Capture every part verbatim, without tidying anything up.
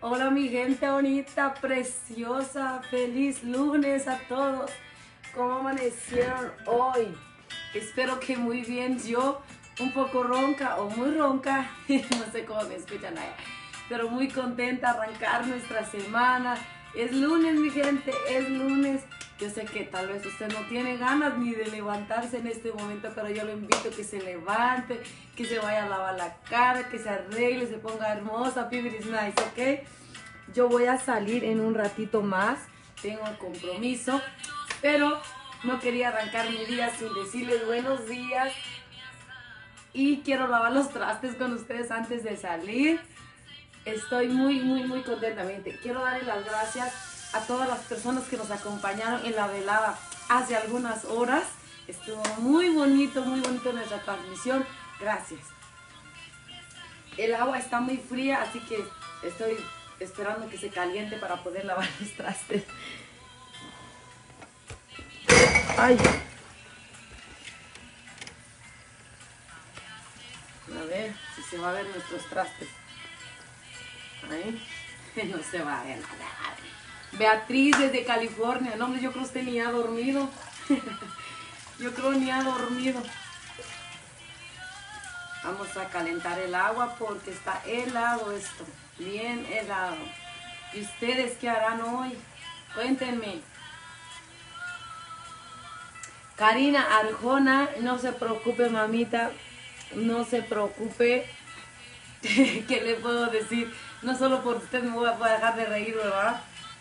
Hola mi gente bonita, preciosa, feliz lunes a todos. ¿Cómo amanecieron hoy? Espero que muy bien. Yo un poco ronca o muy ronca, no sé cómo me escuchan allá, pero muy contenta de arrancar nuestra semana. Es lunes mi gente, es lunes. Yo sé que tal vez usted no tiene ganas ni de levantarse en este momento, pero yo lo invito a que se levante, que se vaya a lavar la cara, que se arregle, se ponga hermosa, people is nice, ¿ok? Yo voy a salir en un ratito más, tengo un compromiso, pero no quería arrancar mi día sin decirles buenos días y quiero lavar los trastes con ustedes antes de salir. Estoy muy, muy, muy contenta. Quiero darle las gracias a todas las personas que nos acompañaron en la velada hace algunas horas. Estuvo muy bonito, muy bonito nuestra transmisión. Gracias. El agua está muy fría, así que estoy esperando que se caliente para poder lavar los trastes. Ay. A ver si se va a ver nuestros trastes. Ahí. No se va a ver nada. Beatriz desde California. No, hombre, yo creo que usted ni ha dormido. Yo creo ni ha dormido. Vamos a calentar el agua porque está helado esto. Bien helado. ¿Y ustedes qué harán hoy? Cuéntenme. Karina Arjona, no se preocupe, mamita. No se preocupe. ¿Qué le puedo decir? No solo por usted me voy a dejar de reír, ¿verdad?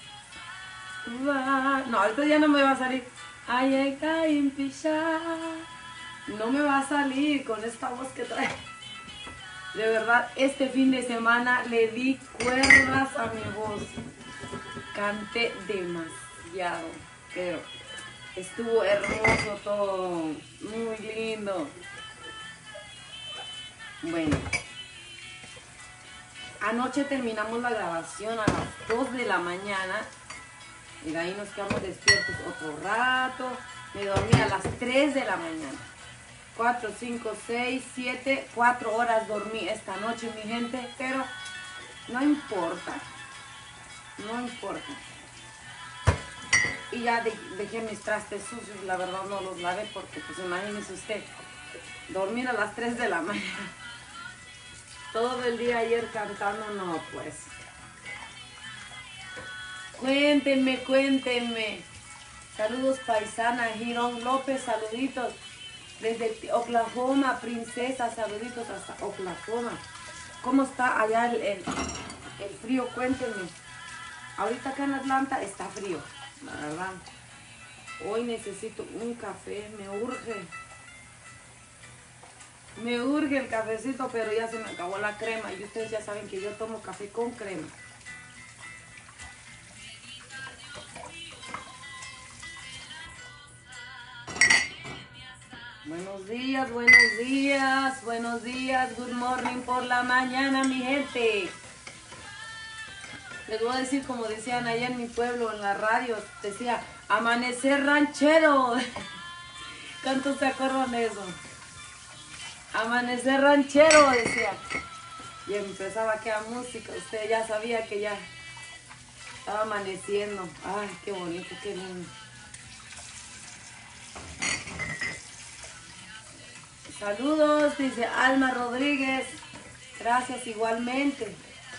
No, ahorita ya no me va a salir. Ay, ay, ay, pisha. No me va a salir con esta voz que trae. De verdad, este fin de semana le di cuerdas a mi voz. Canté demasiado, pero estuvo hermoso todo. Muy lindo. Bueno. Anoche terminamos la grabación a las dos de la mañana. Y de ahí nos quedamos despiertos otro rato. Me dormí a las tres de la mañana. cuatro, cinco, seis, siete, cuatro horas dormí esta noche, mi gente. Pero no importa. No importa. Y ya de, dejé mis trastes sucios. La verdad no los lavé porque, pues imagínese usted, dormir a las tres de la mañana. Todo el día ayer cantando, no pues. Cuéntenme, cuéntenme. Saludos paisana, Girón López, saluditos. Desde Oklahoma, princesa, saluditos hasta Oklahoma. ¿Cómo está allá el, el, el frío? Cuéntenme. Ahorita acá en Atlanta está frío, la verdad. Hoy necesito un café, me urge. Me urge el cafecito, pero ya se me acabó la crema. Y ustedes ya saben que yo tomo café con crema. Buenos días, buenos días, buenos días, good morning por la mañana, mi gente. Les voy a decir, como decían allá en mi pueblo, en la radio, decía, amanecer ranchero. ¿Cuántos se acuerdan de eso? Amanecer ranchero, decía. Y empezaba aquella música, usted ya sabía que ya estaba amaneciendo. Ay, qué bonito, qué lindo. Saludos, dice Alma Rodríguez. Gracias igualmente.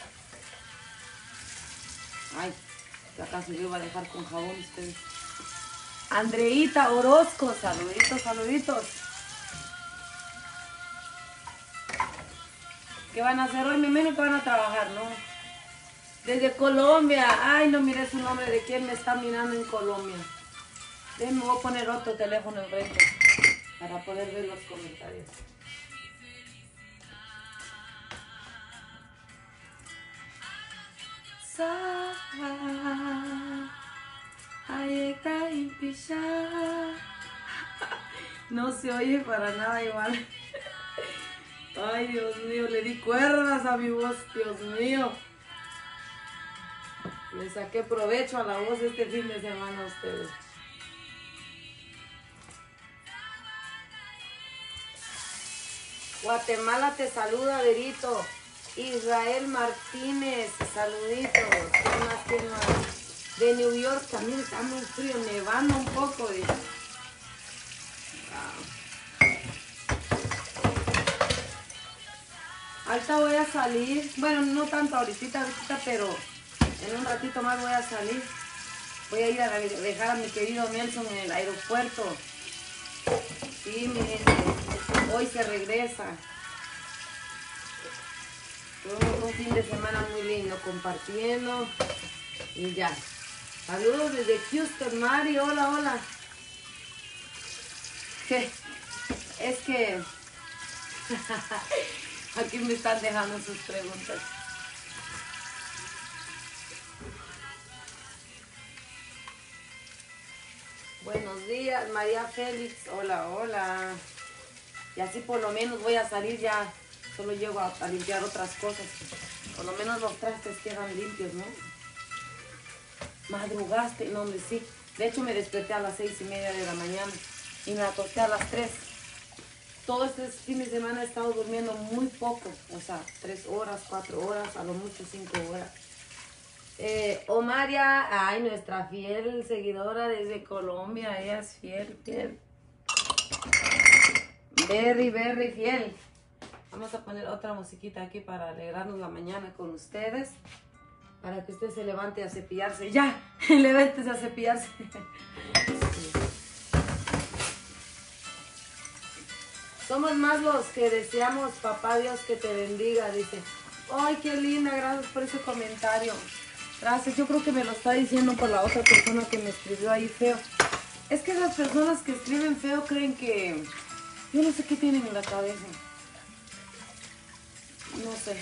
Ay, ya casi lo iba a dejar con jabón ustedes. Andreita Orozco, saluditos, saluditos. ¿Qué van a hacer hoy? Me imagino que van a trabajar, ¿no? Desde Colombia. Ay, no mire su nombre de quién me está mirando en Colombia. Déjenme, voy a poner otro teléfono enfrente para poder ver los comentarios. No se oye para nada igual. Ay, Dios mío, le di cuerdas a mi voz, Dios mío. Le saqué provecho a la voz este fin de semana a ustedes. Guatemala te saluda, Verito. Israel Martínez, saluditos. ¿Quién más? ¿Quién más? De New York también está muy frío, nevando un poco. Dice. Ahorita voy a salir, bueno, no tanto ahorita, ahorita, pero en un ratito más voy a salir. Voy a ir a dejar a mi querido Nelson en el aeropuerto. Sí, mi gente, hoy se regresa. Tuvimos un fin de semana muy lindo compartiendo y ya. Saludos desde Houston, Mari, hola, hola. Es que aquí me están dejando sus preguntas. Buenos días, María Félix, hola, hola. Y así por lo menos voy a salir ya, solo llego a, a limpiar otras cosas. Por lo menos los trastes quedan limpios, ¿no? Madrugaste, no, hombre, sí. De hecho me desperté a las seis y media de la mañana y me acosté a las tres. Todo este fin de semana he estado durmiendo muy poco, o sea, tres horas, cuatro horas, a lo mucho cinco horas. Eh, Omaria, ay, nuestra fiel seguidora desde Colombia, ella es fiel, fiel. Very, very fiel. Vamos a poner otra musiquita aquí para alegrarnos la mañana con ustedes. Para que usted se levante a cepillarse. ¡Ya! Levántese a cepillarse. Somos más los que deseamos, papá Dios que te bendiga, dice. ¡Ay, qué linda! Gracias por ese comentario. Gracias. Yo creo que me lo está diciendo por la otra persona que me escribió ahí feo. Es que las personas que escriben feo creen que... Yo no sé qué tienen en la cabeza. No sé.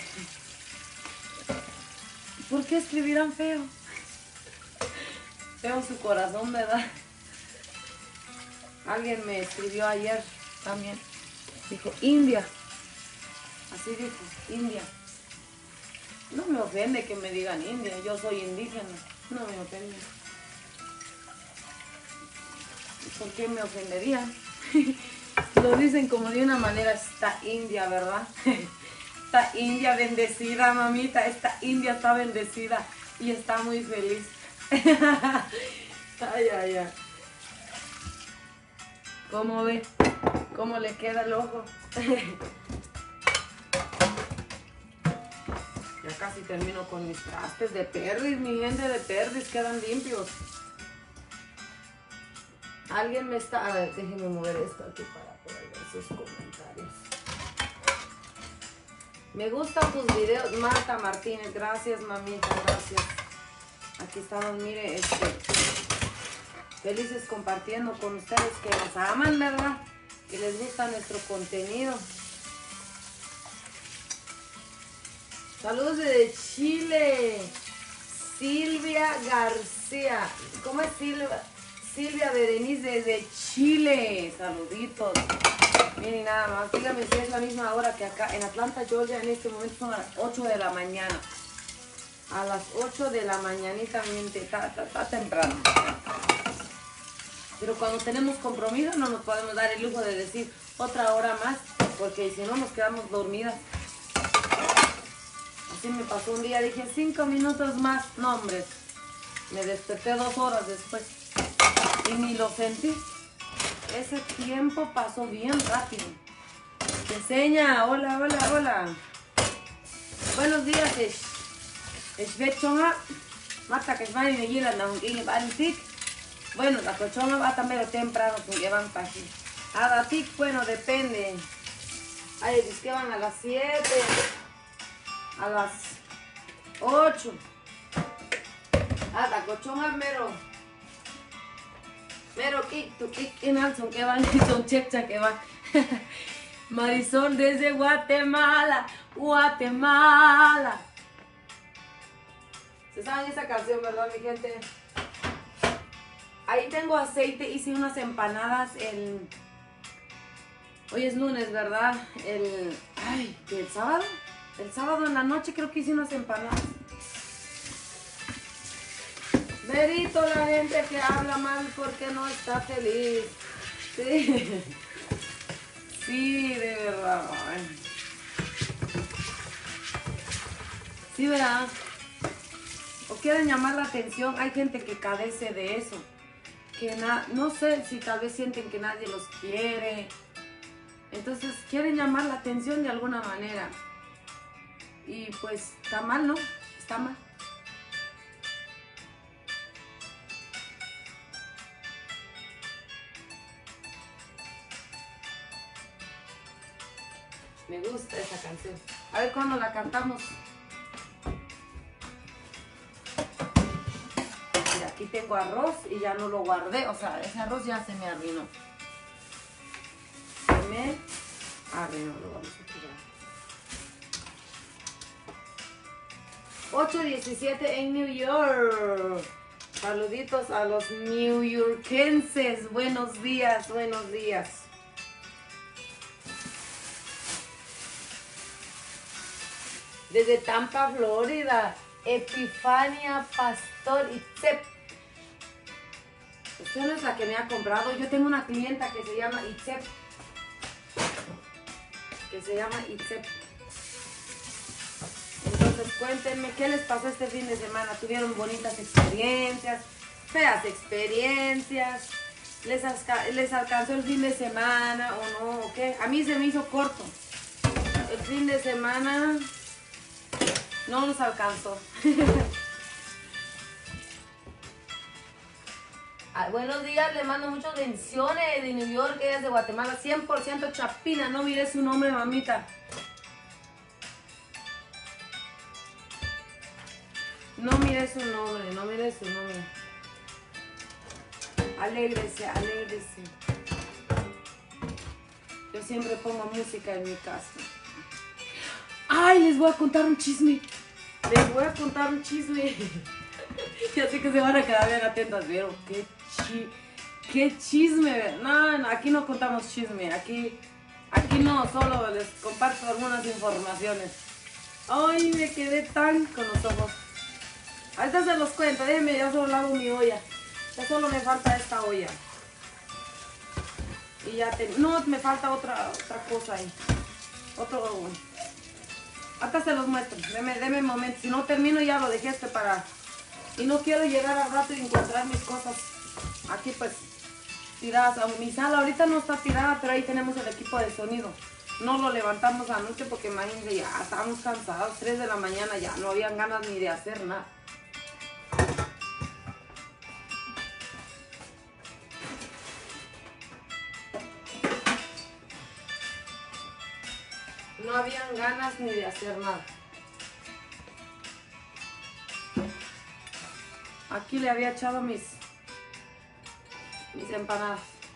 ¿Por qué escribirán feo? Feo su corazón, ¿verdad? Alguien me escribió ayer también. Dijo, India. Así dijo, India. No me ofende que me digan India. Yo soy indígena. No me ofende. ¿Por qué me ofendería? Lo dicen como de una manera, esta India, ¿verdad? Esta India bendecida, mamita. Esta India está bendecida y está muy feliz. Ay, ay, ay. ¿Cómo ve? ¿Cómo le queda el ojo? Ya casi termino con mis trastes de perris, mi gente de perris, quedan limpios. Alguien me está... A ver, déjenme mover esto aquí para poder ver sus comentarios. Me gustan tus videos, Marta Martínez. Gracias, mamita, gracias. Aquí estamos, mire, este, felices compartiendo con ustedes que nos aman, ¿verdad? Que les gusta nuestro contenido. Saludos desde Chile. Silvia García. ¿Cómo es Silvia? Silvia Berenice desde Chile. Saluditos. Miren nada más. Dígame si es la misma hora que acá en Atlanta, Georgia. En este momento son a las ocho de la mañana. A las ocho de la mañanita, miente. Está, está, está temprano. Pero cuando tenemos compromiso no nos podemos dar el lujo de decir otra hora más. Porque si no nos quedamos dormidas. Así me pasó un día. Dije cinco minutos más. No, hombre. Me desperté dos horas después. Y ni lo sentí. Ese tiempo pasó bien rápido. Te enseña. Hola, hola, hola. Buenos días. Es Bechonga. Mata que es van y me llegan a un tic. Bueno, la cochona va también temprano que llevan para aquí. A la tic, bueno, depende. Ay, es que van a las siete. A las ocho. A la cochona mero. Mero kik, tu kik, en alzón que van, y son checha que van. Marisol desde Guatemala, Guatemala. ¿Se saben esa canción, verdad, mi gente? Ahí tengo aceite, hice unas empanadas el... Hoy es lunes, ¿verdad? El... Ay, ¿el sábado? El sábado en la noche creo que hice unas empanadas. Verito, la gente que habla mal porque no está feliz. Sí, sí, de verdad. Sí, ¿verdad? O quieren llamar la atención. Hay gente que carece de eso. Que na no sé si tal vez sienten que nadie los quiere. Entonces quieren llamar la atención de alguna manera. Y pues está mal, ¿no? Está mal. Me gusta esa canción. A ver cuándo la cantamos. Mira, aquí tengo arroz y ya no lo guardé. O sea, ese arroz ya se me arruinó. Se me arruinó, lo vamos a tirar. ocho diecisiete en New York. Saluditos a los newyorkenses. Buenos días, buenos días. Desde Tampa, Florida, Epifania Pastor Itzep. Usted no es la que me ha comprado. Yo tengo una clienta que se llama Itzep. Que se llama Itzep. Entonces cuéntenme qué les pasó este fin de semana. ¿Tuvieron bonitas experiencias? ¿Feas experiencias? ¿Les, les alcanzó el fin de semana o no? ¿O qué? A mí se me hizo corto. El fin de semana no nos alcanzó. Ah, buenos días, le mando muchas bendiciones de New York, ella es de Guatemala, cien por ciento chapina. No mire su nombre, mamita. No mire su nombre, no mire su nombre. Alégrese, alégrese. Yo siempre pongo música en mi casa. ¡Ay! Les voy a contar un chisme. Les voy a contar un chisme. Ya sé que se van a quedar bien atentas, ¿vieron? ¡Qué, chi qué chisme! No, no, aquí no contamos chisme. Aquí, aquí no, solo les comparto algunas informaciones. ¡Ay! Me quedé tan con los ojos. Ahorita se los cuento, déjenme, ya solo lavo mi olla. Ya solo me falta esta olla. Y ya te... No, me falta otra, otra cosa ahí. Otro... Hasta se los muestro. Deme, deme un momento. Si no termino ya lo dejé este para... Y no quiero llegar al rato y encontrar mis cosas aquí pues tiradas. Mi sala ahorita no está tirada, pero ahí tenemos el equipo de sonido. No lo levantamos anoche porque imagínense, ya estábamos cansados. tres de la mañana ya no habían ganas ni de hacer nada. No habían ganas ni de hacer nada. Aquí le había echado mis, mis empanadas.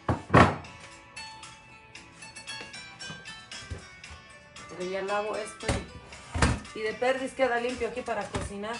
Pero ya lavo esto y, y de perdiz queda limpio aquí para cocinar.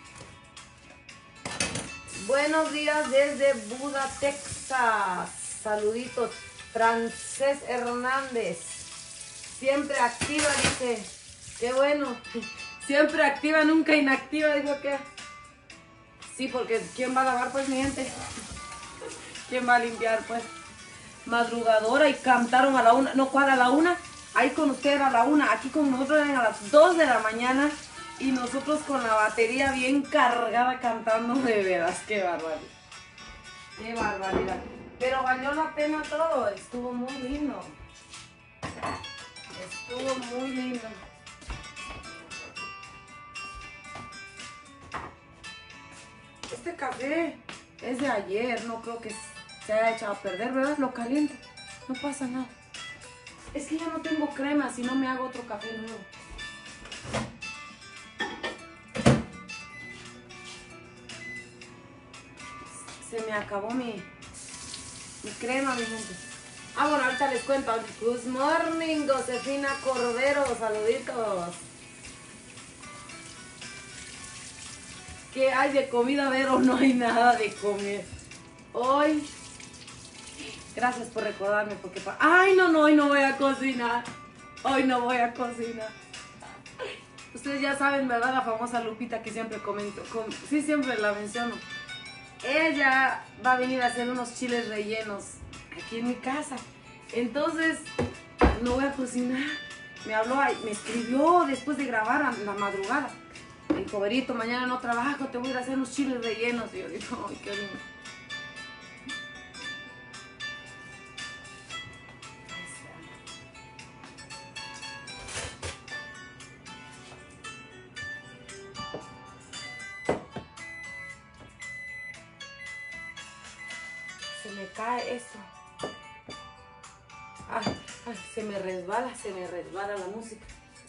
Buenos días desde Buda, Texas. Saluditos. Francés Hernández. Siempre activa, dice. Qué bueno. Siempre activa, nunca inactiva, dijo que. Sí, porque ¿quién va a lavar, pues, mi gente? ¿Quién va a limpiar, pues? Madrugadora y cantaron a la una. No, ¿cuál a la una? Ahí con usted era a la una. Aquí con nosotros eran a las dos de la mañana. Y nosotros con la batería bien cargada cantando. De veras, qué barbaridad. Qué barbaridad. Pero valió la pena todo. Estuvo muy lindo. Estuvo muy lindo. Este café es de ayer, no creo que se haya echado a perder, ¿verdad? Lo caliento, no pasa nada. Es que ya no tengo crema, si no me hago otro café nuevo. Se me acabó mi, mi crema, mi gente. Ah, bueno, ahorita les cuento. Good morning, Josefina Cordero, saluditos. ¿Qué hay de comida, Vero? No hay nada de comer. Hoy, gracias por recordarme, porque... Ay, no, no, hoy no voy a cocinar. Hoy no voy a cocinar. Ustedes ya saben, ¿verdad? La famosa Lupita que siempre comento. Com sí, siempre la menciono. Ella va a venir a hacer unos chiles rellenos aquí en mi casa. Entonces, no voy a cocinar. Me habló, me escribió después de grabar a la madrugada. dijo, Berito, mañana no trabajo, te voy a ir a hacer unos chiles rellenos. Y yo digo, ay, qué lindo. Se me cae esto. Ay, ay, se me resbala, se me resbala la música.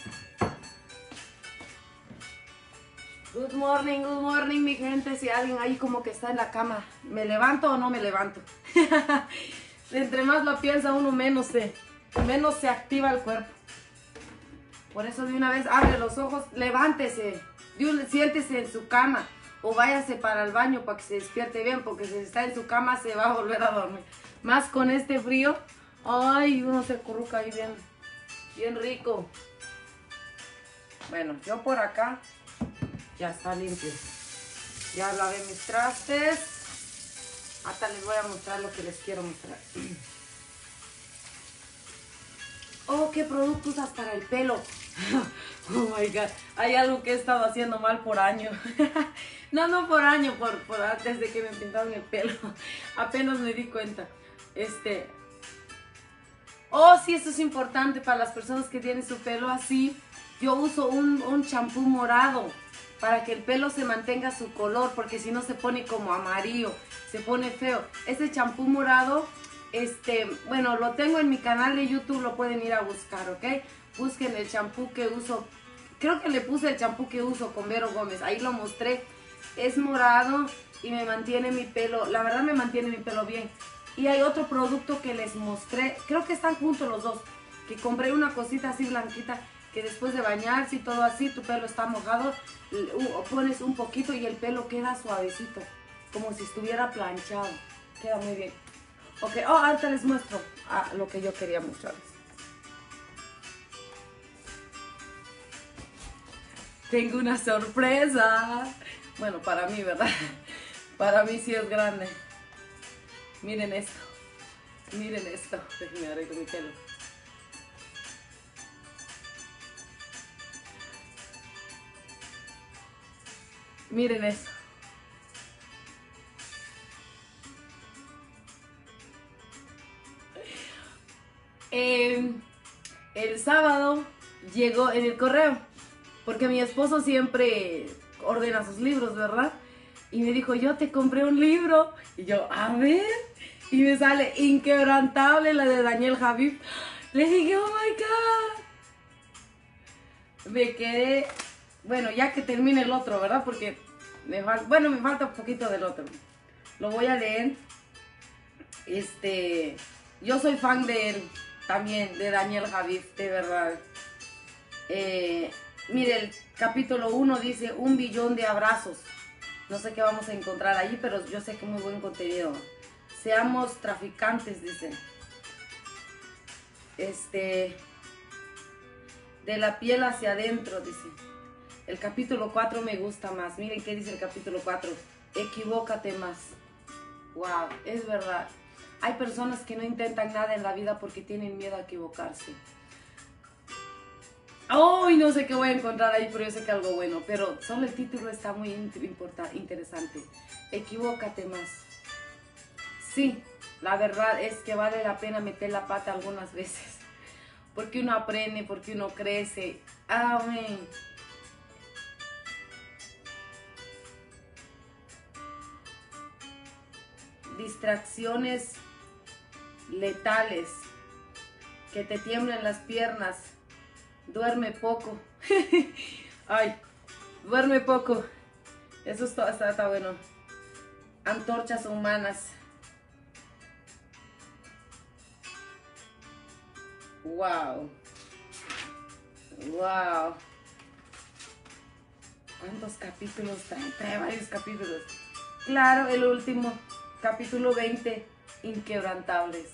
Good morning, good morning, mi gente. Si alguien ahí como que está en la cama, ¿me levanto o no me levanto? Entre más lo piensa uno, menos se, menos se activa el cuerpo. Por eso de una vez abre los ojos, levántese, de un- siéntese en su cama o váyase para el baño para que se despierte bien, porque si está en su cama se va a volver a dormir. Más con este frío, ay, uno se acurruca ahí bien, bien rico. Bueno, yo por acá ya está limpio. Ya lavé mis trastes. Hasta les voy a mostrar lo que les quiero mostrar. Oh, ¿qué producto usas para el pelo? Oh my God, hay algo que he estado haciendo mal por año. No, no por año, por, por antes de que me pintaron el pelo. Apenas me di cuenta. Este. Oh, sí, esto es importante para las personas que tienen su pelo así. Yo uso un, un champú morado para que el pelo se mantenga su color, porque si no se pone como amarillo, se pone feo. Este champú morado, este, bueno, lo tengo en mi canal de YouTube, lo pueden ir a buscar, ¿ok? Busquen el champú que uso. Creo que le puse el champú que uso con Vero Gómez, ahí lo mostré. Es morado y me mantiene mi pelo, la verdad me mantiene mi pelo bien. Y hay otro producto que les mostré, creo que están juntos los dos, que compré una cosita así blanquita, que después de bañarse y todo así, tu pelo está mojado, pones un poquito y el pelo queda suavecito, como si estuviera planchado, queda muy bien. Ok, oh, ahorita les muestro ah, lo que yo quería mostrarles. Tengo una sorpresa. Bueno, para mí, ¿verdad? Para mí sí es grande. Miren esto. Miren esto. Déjenme arreglar mi pelo. Miren eso. Eh, el sábado llegó en el correo, porque mi esposo siempre ordena sus libros, ¿verdad? Y me dijo, yo te compré un libro. Y yo, a ver. Y me sale Inquebrantable, la de Daniel Javif. Le dije, oh my God. Me quedé, bueno, ya que termine el otro, ¿verdad? Porque me falta, bueno, me falta un poquito del otro. Lo voy a leer. Este, yo soy fan de él también, de Daniel Javif, de verdad. Eh, mire, el capítulo uno dice un billón de abrazos. No sé qué vamos a encontrar allí, pero yo sé que muy buen contenido. Seamos traficantes, dice. Este, de la piel hacia adentro, dice. El capítulo cuatro me gusta más. Miren qué dice el capítulo cuatro. Equivócate más. Wow, es verdad. Hay personas que no intentan nada en la vida porque tienen miedo a equivocarse. ¡Ay! Oh, no sé qué voy a encontrar ahí, pero yo sé que algo bueno. Pero solo el título está muy interesante. Equivócate más. Sí, la verdad es que vale la pena meter la pata algunas veces. Porque uno aprende, porque uno crece. Amén. Distracciones letales. Que te tiemblen las piernas. Duerme poco. Ay, duerme poco. Eso está, está, está bueno. Antorchas humanas. Wow. Wow. ¿Cuántos capítulos trae? Trae varios capítulos. Claro, el último. Capítulo veinte. Inquebrantables.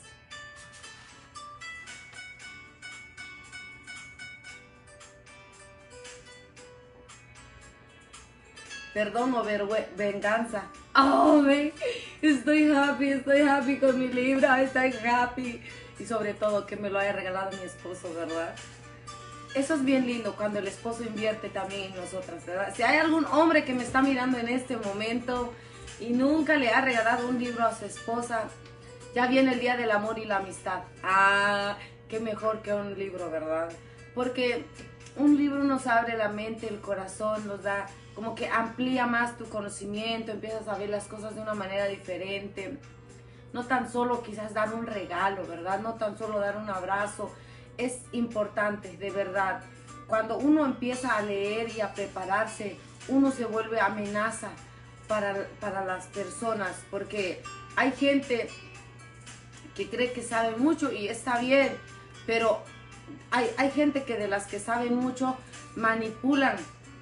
Perdón o venganza. Oh, man. Estoy happy, estoy happy con mi libro, estoy happy. Y sobre todo que me lo haya regalado mi esposo, ¿verdad? eso es bien lindo cuando el esposo invierte también en nosotras, ¿verdad? Si hay algún hombre que me está mirando en este momento y nunca le ha regalado un libro a su esposa, ya viene el día del amor y la amistad. Ah, qué mejor que un libro, ¿verdad? Porque un libro nos abre la mente, el corazón, nos da como que amplía más tu conocimiento, empiezas a ver las cosas de una manera diferente. No tan solo quizás dar un regalo, ¿verdad? No tan solo dar un abrazo. Es importante, de verdad. Cuando uno empieza a leer y a prepararse, uno se vuelve amenaza para, para las personas, porque hay gente que cree que sabe mucho y está bien, pero hay, hay gente que de las que saben mucho manipulan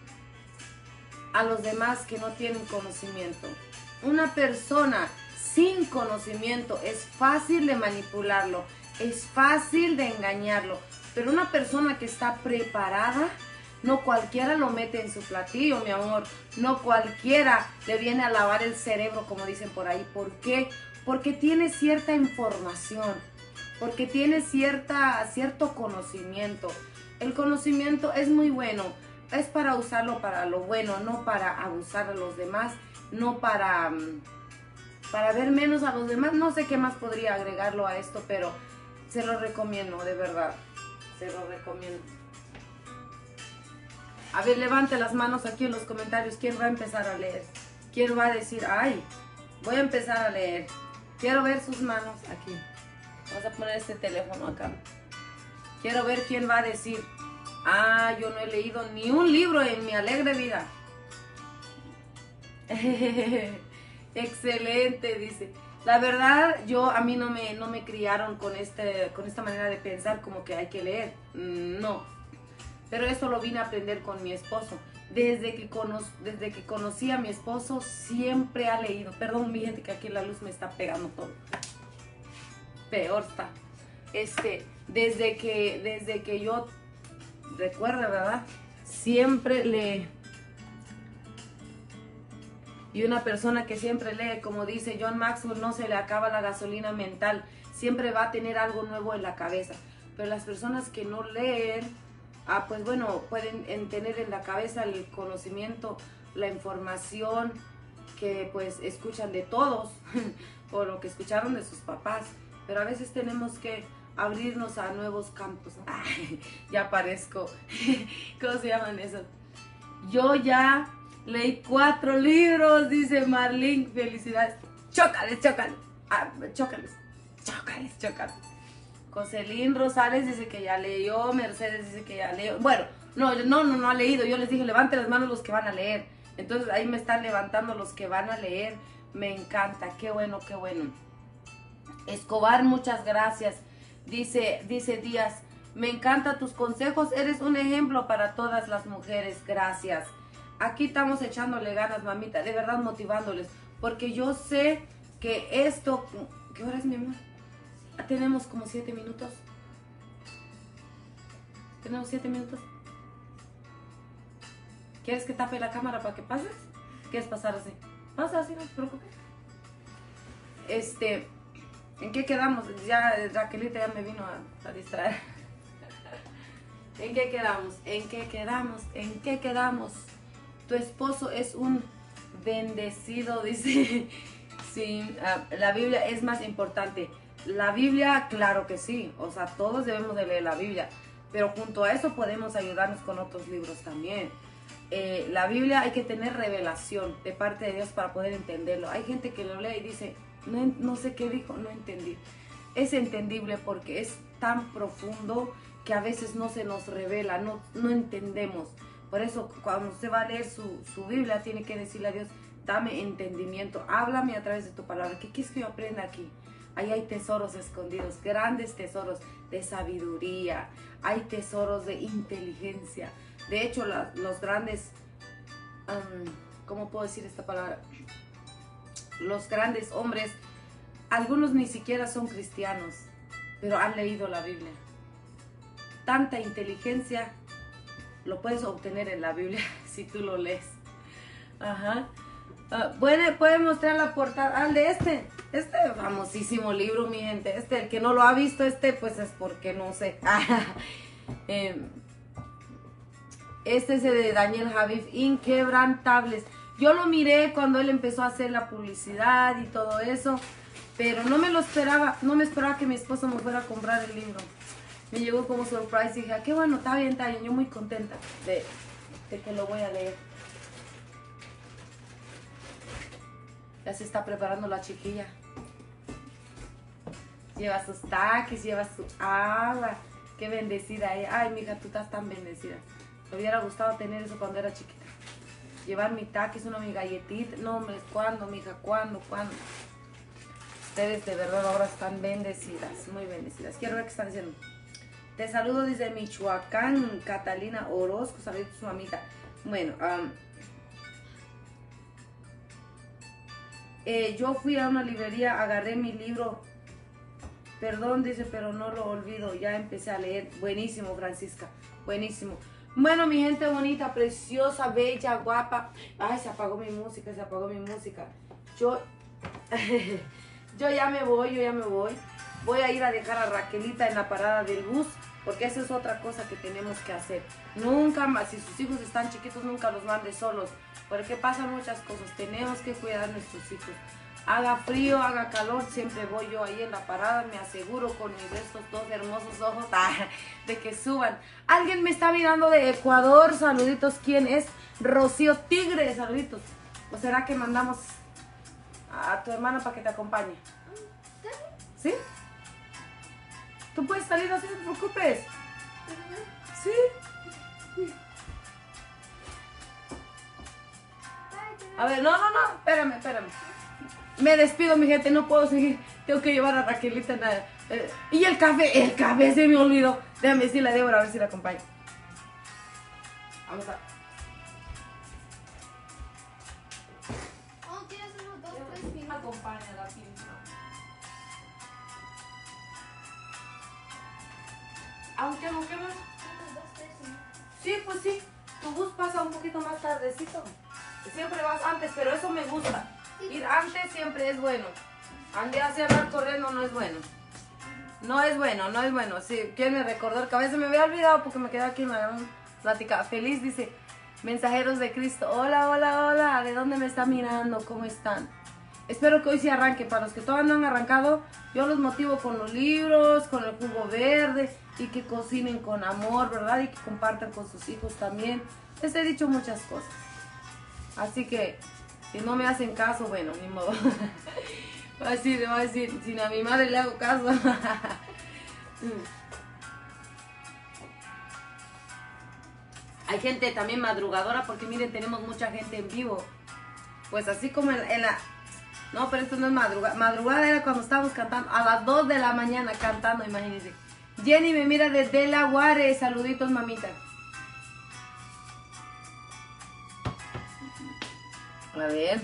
a los demás que no tienen conocimiento. Una persona sin conocimiento es fácil de manipularlo, es fácil de engañarlo, pero una persona que está preparada, no cualquiera lo mete en su platillo, mi amor, no cualquiera le viene a lavar el cerebro, como dicen por ahí. ¿Por qué? Porque tiene cierta información, porque tiene cierta, cierto conocimiento. El conocimiento es muy bueno, es para usarlo para lo bueno, no para abusar a los demás, no para, para ver menos a los demás. No sé qué más podría agregarlo a esto, pero se lo recomiendo, de verdad, se lo recomiendo. A ver, levante las manos aquí en los comentarios. ¿Quién va a empezar a leer? ¿Quién va a decir, ay, voy a empezar a leer? Quiero ver sus manos aquí. Vamos a poner este teléfono acá. Quiero ver quién va a decir, ah, yo no he leído ni un libro en mi alegre vida. Excelente, dice. La verdad, yo a mí no me, no me criaron con, este, con esta manera de pensar como que hay que leer. No. Pero eso lo vine a aprender con mi esposo. Desde que, cono desde que conocí a mi esposo, siempre ha leído. Perdón, mi gente, que aquí la luz me está pegando todo. Peor está. Este, desde que, desde que yo recuerdo, ¿verdad? Siempre lee. Y una persona que siempre lee, como dice John Maxwell, no se le acaba la gasolina mental. Siempre va a tener algo nuevo en la cabeza. Pero las personas que no leen, ah, pues bueno, pueden tener en la cabeza el conocimiento, la información que pues escuchan de todos o lo que escucharon de sus papás. Pero a veces tenemos que abrirnos a nuevos campos. Ay, ya parezco. ¿Cómo se llaman esos? Yo ya leí cuatro libros, dice Marlene. Felicidades. Chócales, chócales. Ah, chócales. Chócales, chócales. Jocelyn Rosales dice que ya leyó. Mercedes dice que ya leyó. Bueno, no, no, no, no ha leído. Yo les dije, levanten las manos los que van a leer. Entonces ahí me están levantando los que van a leer. Me encanta. Qué bueno, qué bueno. Escobar, muchas gracias. Dice, dice Díaz, me encantan tus consejos. Eres un ejemplo para todas las mujeres. Gracias. Aquí estamos echándole ganas, mamita. De verdad motivándoles. Porque yo sé que esto... ¿Qué hora es, mi amor? Tenemos como siete minutos. Tenemos siete minutos. ¿Quieres que tape la cámara para que pases? ¿Quieres pasar así? Pasa así, no te preocupes. Este, ¿en qué quedamos? Ya Raquelita ya me vino a, a distraer. ¿En qué quedamos? ¿En qué quedamos? ¿En qué quedamos? Tu esposo es un bendecido, dice. Sí, uh, la Biblia es más importante. La Biblia, claro que sí, o sea, todos debemos de leer la Biblia, pero junto a eso podemos ayudarnos con otros libros también. Eh, la Biblia hay que tener revelación de parte de Dios para poder entenderlo. Hay gente que lo lee y dice, no, no sé qué dijo, no entendí. Es entendible porque es tan profundo que a veces no se nos revela, no, no entendemos. Por eso cuando usted va a leer su, su Biblia, tiene que decirle a Dios, dame entendimiento, háblame a través de tu palabra. ¿Qué quieres que yo aprenda aquí? Ahí hay tesoros escondidos, grandes tesoros de sabiduría, hay tesoros de inteligencia. De hecho, la, los grandes, um, ¿cómo puedo decir esta palabra? Los grandes hombres, algunos ni siquiera son cristianos, pero han leído la Biblia. Tanta inteligencia lo puedes obtener en la Biblia si tú lo lees. Ajá. Uh, ¿puede, puede mostrar la portada al de este, este famosísimo libro, mi gente. Este, el que no lo ha visto, este, pues es porque no sé. eh, Este es el de Daniel Javif, Inquebrantables. Yo lo miré cuando él empezó a hacer la publicidad y todo eso, pero no me lo esperaba, no me esperaba que mi esposo me fuera a comprar el libro. Me llegó como surprise y dije, ah, qué bueno, está bien, está bien, yo muy contenta de, de que lo voy a leer. Ya se está preparando la chiquilla. Lleva sus taquis, lleva su agua. Qué bendecida ella. Ay, mija, tú estás tan bendecida. Me hubiera gustado tener eso cuando era chiquita. Llevar mi taquis, una mi galletita. No, hombre, ¿cuándo, mija? ¿Cuándo? ¿Cuándo? Ustedes de verdad ahora están bendecidas, muy bendecidas. Quiero ver qué están diciendo. Te saludo desde Michoacán, Catalina Orozco. Saludos a su mamita. Bueno, um, eh, yo fui a una librería, agarré mi libro. Perdón, dice, pero no lo olvido. Ya empecé a leer. Buenísimo, Francisca. Buenísimo. Bueno, mi gente bonita, preciosa, bella, guapa. Ay, se apagó mi música, se apagó mi música. Yo, yo ya me voy, yo ya me voy. Voy a ir a dejar a Raquelita en la parada del bus, porque esa es otra cosa que tenemos que hacer. Nunca más, si sus hijos están chiquitos, nunca los mande solos, porque pasan muchas cosas. Tenemos que cuidar a nuestros hijos. Haga frío, haga calor, siempre voy yo ahí en la parada, me aseguro con mis estos dos hermosos ojos de que suban. Alguien me está mirando de Ecuador, saluditos. ¿Quién es? Rocío Tigre, saluditos. ¿O será que mandamos a tu hermana para que te acompañe? ¿Sí? Tú puedes salir, así, no te preocupes. ¿Sí? A ver, no, no, no, espérame, espérame. Me despido, mi gente, no puedo seguir. Tengo que llevar a Raquelita. Nada. Eh, y el café, el café se me olvidó. Déjame decirle a Débora a ver si la acompaña. Vamos a... Oh, ¿quieres unos dos, tres minutos? Acompáñala, pinta. Aunque no, ¿qué más? Unos dos, tres minutos. Sí, pues sí. Tu bus pasa un poquito más tardecito. Siempre vas antes, pero eso me gusta. Ir antes siempre es bueno. Ande hacia andar corriendo no es bueno. No es bueno, no es bueno. Sí, quién me recordó que a veces me había olvidado porque me quedé aquí en la plática. Feliz dice, mensajeros de Cristo. Hola, hola, hola. ¿De dónde me está mirando? ¿Cómo están? Espero que hoy sí arranque. Para los que todavía no han arrancado, yo los motivo con los libros, con el jugo verde y que cocinen con amor, ¿verdad? Y que compartan con sus hijos también. Les he dicho muchas cosas. Así que si no me hacen caso, bueno, ni modo. Va a decir, va a decir, si a mi madre le hago caso. Hay gente también madrugadora, porque miren, tenemos mucha gente en vivo. Pues así como en, en la... No, pero esto no es madrugada. Madrugada era cuando estábamos cantando, a las dos de la mañana cantando, imagínense. Jenny me mira desde Delaware, saluditos, mamita. A ver.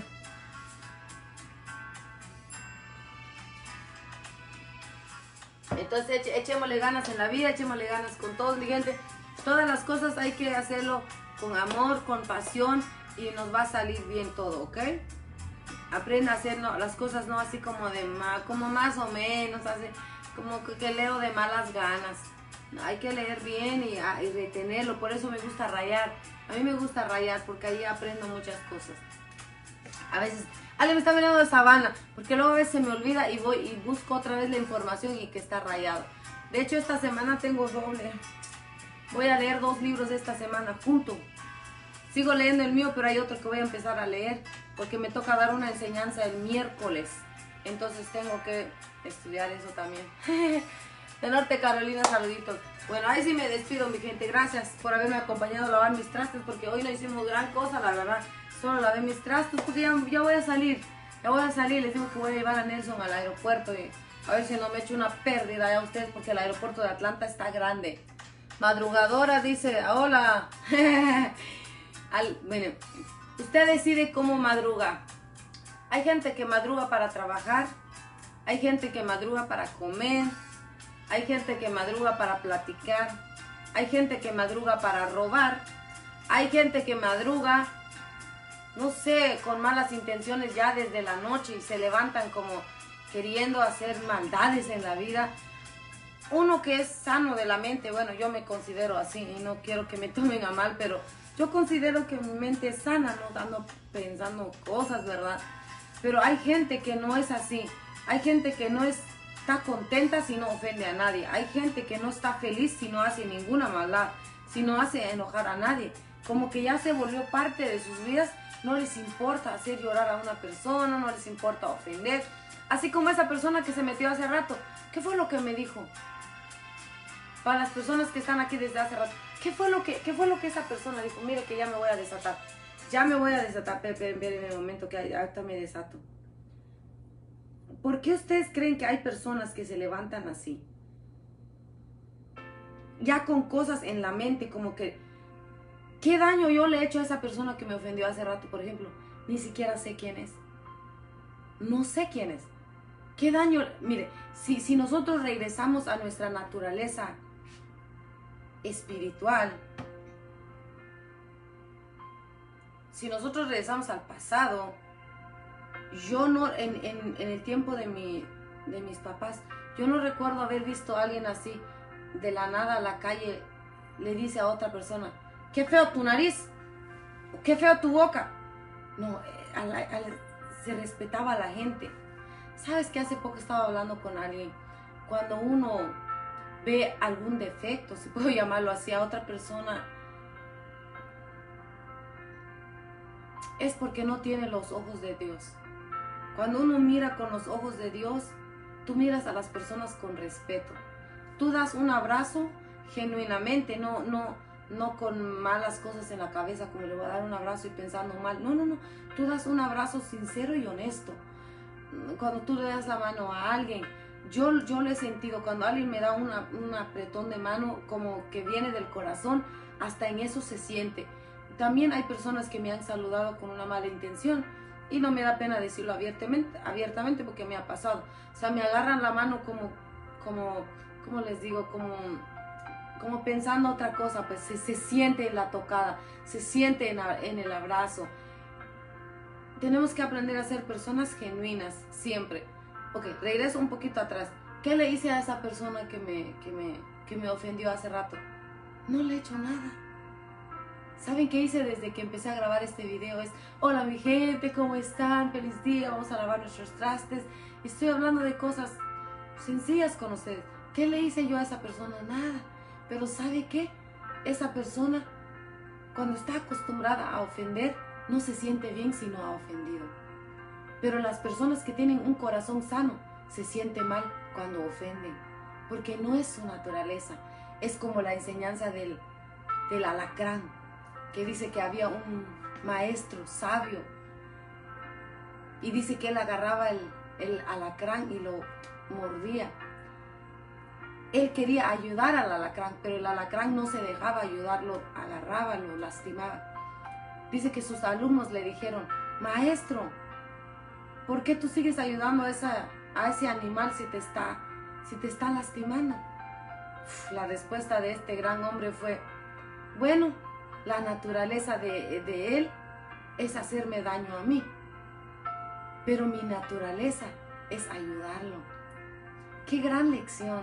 Entonces eche, echémosle ganas en la vida, echémosle ganas con todos, mi gente. Todas las cosas hay que hacerlo con amor, con pasión y nos va a salir bien todo, ¿ok? Aprenda a hacer no, las cosas no así como de ma, como más o menos, así, como que, que leo de malas ganas. Hay que leer bien y, a, y retenerlo, por eso me gusta rayar. A mí me gusta rayar porque ahí aprendo muchas cosas. A veces, alguien me está mirando de Sabana, porque luego a veces se me olvida y voy y busco otra vez la información y que está rayado. De hecho, esta semana tengo doble. Voy a leer dos libros esta semana junto. Sigo leyendo el mío, pero hay otro que voy a empezar a leer, porque me toca dar una enseñanza el miércoles. Entonces tengo que estudiar eso también. De Norte Carolina, saluditos. Bueno, ahí sí me despido, mi gente. Gracias por haberme acompañado a lavar mis trastes, porque hoy no hicimos gran cosa, la verdad. Solo lavé mis trastes, porque ya, ya voy a salir. Ya voy a salir, les digo que voy a llevar a Nelson al aeropuerto y a ver si no me echo una pérdida ya a ustedes, porque el aeropuerto de Atlanta está grande. Madrugadora dice, hola. Al, bueno, usted decide cómo madruga. Hay gente que madruga para trabajar, hay gente que madruga para comer, hay gente que madruga para platicar, hay gente que madruga para robar, hay gente que madruga, no sé, con malas intenciones ya desde la noche y se levantan como queriendo hacer maldades en la vida. uno que es sano de la mente, bueno, yo me considero así y no quiero que me tomen a mal, pero yo considero que mi mente es sana, no ando pensando cosas, ¿verdad? Pero hay gente que no es así, hay gente que no es, está contenta si no ofende a nadie, hay gente que no está feliz si no hace ninguna maldad, si no hace enojar a nadie, como que ya se volvió parte de sus vidas, no les importa hacer llorar a una persona, no les importa ofender, así como esa persona que se metió hace rato. ¿Qué fue lo que me dijo? Para las personas que están aquí desde hace rato, ¿qué fue lo que, qué fue lo que esa persona dijo? Mire que ya me voy a desatar, ya me voy a desatar, espérenme un momento que ahorita me desato. ¿Por qué ustedes creen que hay personas que se levantan así? Ya con cosas en la mente, como que, ¿qué daño yo le he hecho a esa persona que me ofendió hace rato, por ejemplo? Ni siquiera sé quién es. No sé quién es. ¿Qué daño? Mire, si, si nosotros regresamos a nuestra naturaleza espiritual, si nosotros regresamos al pasado, yo no, en, en, en el tiempo de, mi, de mis papás, yo no recuerdo haber visto a alguien así, de la nada a la calle, le dice a otra persona, qué feo tu nariz, qué feo tu boca. No, a la, a la, se respetaba a la gente. ¿Sabes que hace poco estaba hablando con alguien? Cuando uno ve algún defecto, si puedo llamarlo así, a otra persona, es porque no tiene los ojos de Dios. Cuando uno mira con los ojos de Dios, tú miras a las personas con respeto. Tú das un abrazo genuinamente, no, no, no con malas cosas en la cabeza, como le voy a dar un abrazo y pensando mal. No, no, no. Tú das un abrazo sincero y honesto. Cuando tú le das la mano a alguien, yo, yo lo he sentido, cuando alguien me da una, un apretón de mano, como que viene del corazón, hasta en eso se siente. También hay personas que me han saludado con una mala intención y no me da pena decirlo abiertamente, abiertamente porque me ha pasado. O sea, me agarran la mano como, como, ¿cómo les digo? Como, como pensando otra cosa, pues se, se siente en la tocada, se siente en, en el abrazo. Tenemos que aprender a ser personas genuinas, siempre. Ok, regreso un poquito atrás. ¿Qué le hice a esa persona que me, que me, que me ofendió hace rato? No le he hecho nada. ¿Saben qué hice desde que empecé a grabar este video? Es, hola mi gente, ¿cómo están? Feliz día, vamos a lavar nuestros trastes. Estoy hablando de cosas sencillas con ustedes. ¿Qué le hice yo a esa persona? Nada. Pero ¿sabe qué? Esa persona, cuando está acostumbrada a ofender, no se siente bien si no ha ofendido. Pero las personas que tienen un corazón sano se sienten mal cuando ofenden, porque no es su naturaleza. Es como la enseñanza del, del alacrán, que dice que había un maestro sabio y dice que él agarraba el, el alacrán y lo mordía. Él quería ayudar al alacrán, pero el alacrán no se dejaba ayudar, lo agarraba, lo lastimaba. Dice que sus alumnos le dijeron, maestro, ¿por qué tú sigues ayudando a, esa, a ese animal si te está, si te está lastimando? Uf, la respuesta de este gran hombre fue, bueno, la naturaleza de, de él es hacerme daño a mí, pero mi naturaleza es ayudarlo. ¡Qué gran lección!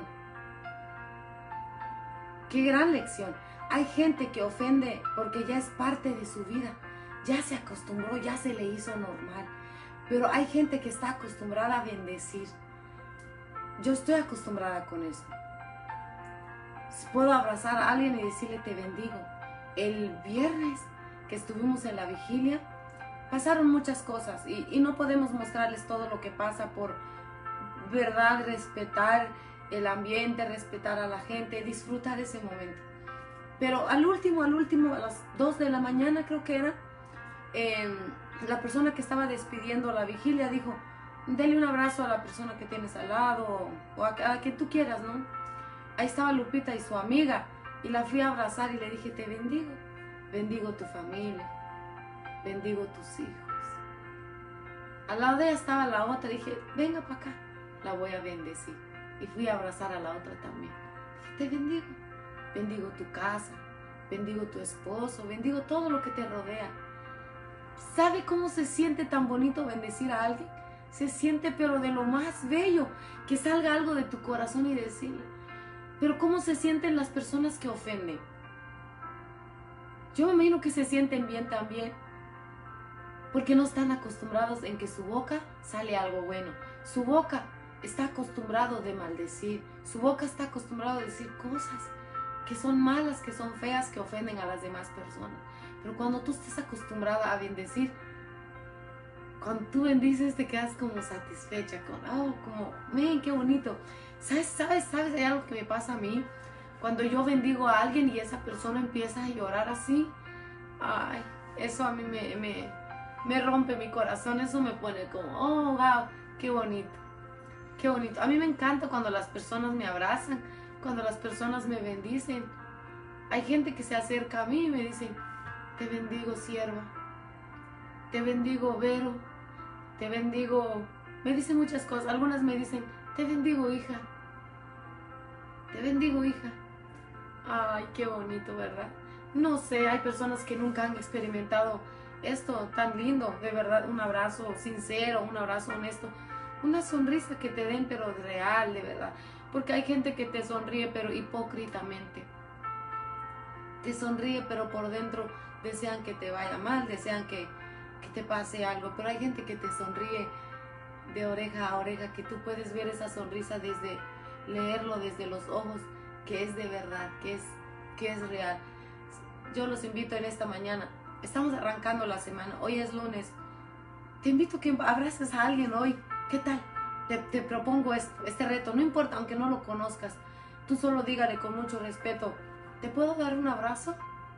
¡Qué gran lección! Hay gente que ofende porque ya es parte de su vida, ya se acostumbró, ya se le hizo normal. Pero hay gente que está acostumbrada a bendecir. Yo estoy acostumbrada con eso. Puedo abrazar a alguien y decirle te bendigo. El viernes que estuvimos en la vigilia, pasaron muchas cosas y, y no podemos mostrarles todo lo que pasa por, verdad, respetar el ambiente, respetar a la gente, disfrutar ese momento. Pero al último, al último, a las dos de la mañana creo que era, eh, la persona que estaba despidiendo la vigilia dijo, dele un abrazo a la persona que tienes al lado o a, a quien tú quieras, ¿no? Ahí estaba Lupita y su amiga y la fui a abrazar y le dije, te bendigo, bendigo tu familia, bendigo tus hijos. Al lado de ella estaba la otra y dije, venga para acá, la voy a bendecir. Y fui a abrazar a la otra también. Dije, te bendigo, bendigo tu casa, bendigo tu esposo, bendigo todo lo que te rodea. ¿Sabe cómo se siente tan bonito bendecir a alguien? Se siente pero de lo más bello, que salga algo de tu corazón y decirle, Pero ¿cómo se sienten las personas que ofenden? Yo me imagino que se sienten bien también, porque no están acostumbrados en que su boca sale algo bueno. Su boca está acostumbrado de maldecir, su boca está acostumbrado a decir cosas que son malas, que son feas, que ofenden a las demás personas. Pero cuando tú estás acostumbrada a bendecir, cuando tú bendices te quedas como satisfecha, con, oh, como, ven, qué bonito. ¿Sabes, sabes, sabes? Hay algo que me pasa a mí. Cuando yo bendigo a alguien y esa persona empieza a llorar así, ay, eso a mí me, me, me rompe mi corazón, eso me pone como, oh, wow, qué bonito, qué bonito. A mí me encanta cuando las personas me abrazan, cuando las personas me bendicen. Hay gente que se acerca a mí y me dice, te bendigo, sierva, te bendigo, Vero, te bendigo, me dicen muchas cosas. Algunas me dicen, te bendigo, hija, te bendigo, hija. Ay, qué bonito, ¿verdad? No sé, hay personas que nunca han experimentado esto tan lindo, de verdad, un abrazo sincero, un abrazo honesto, una sonrisa que te den, pero real, de verdad. Porque hay gente que te sonríe, pero hipócritamente. Te sonríe, pero por dentro desean que te vaya mal, desean que, que te pase algo. Pero hay gente que te sonríe de oreja a oreja, que tú puedes ver esa sonrisa desde leerlo desde los ojos, que es de verdad, que es, que es real. Yo los invito en esta mañana. Estamos arrancando la semana. Hoy es lunes. Te invito a que abraces a alguien hoy. ¿Qué tal? Te, te propongo esto, este reto. No importa, aunque no lo conozcas. Tú solo dígale con mucho respeto, ¿te puedo dar un abrazo?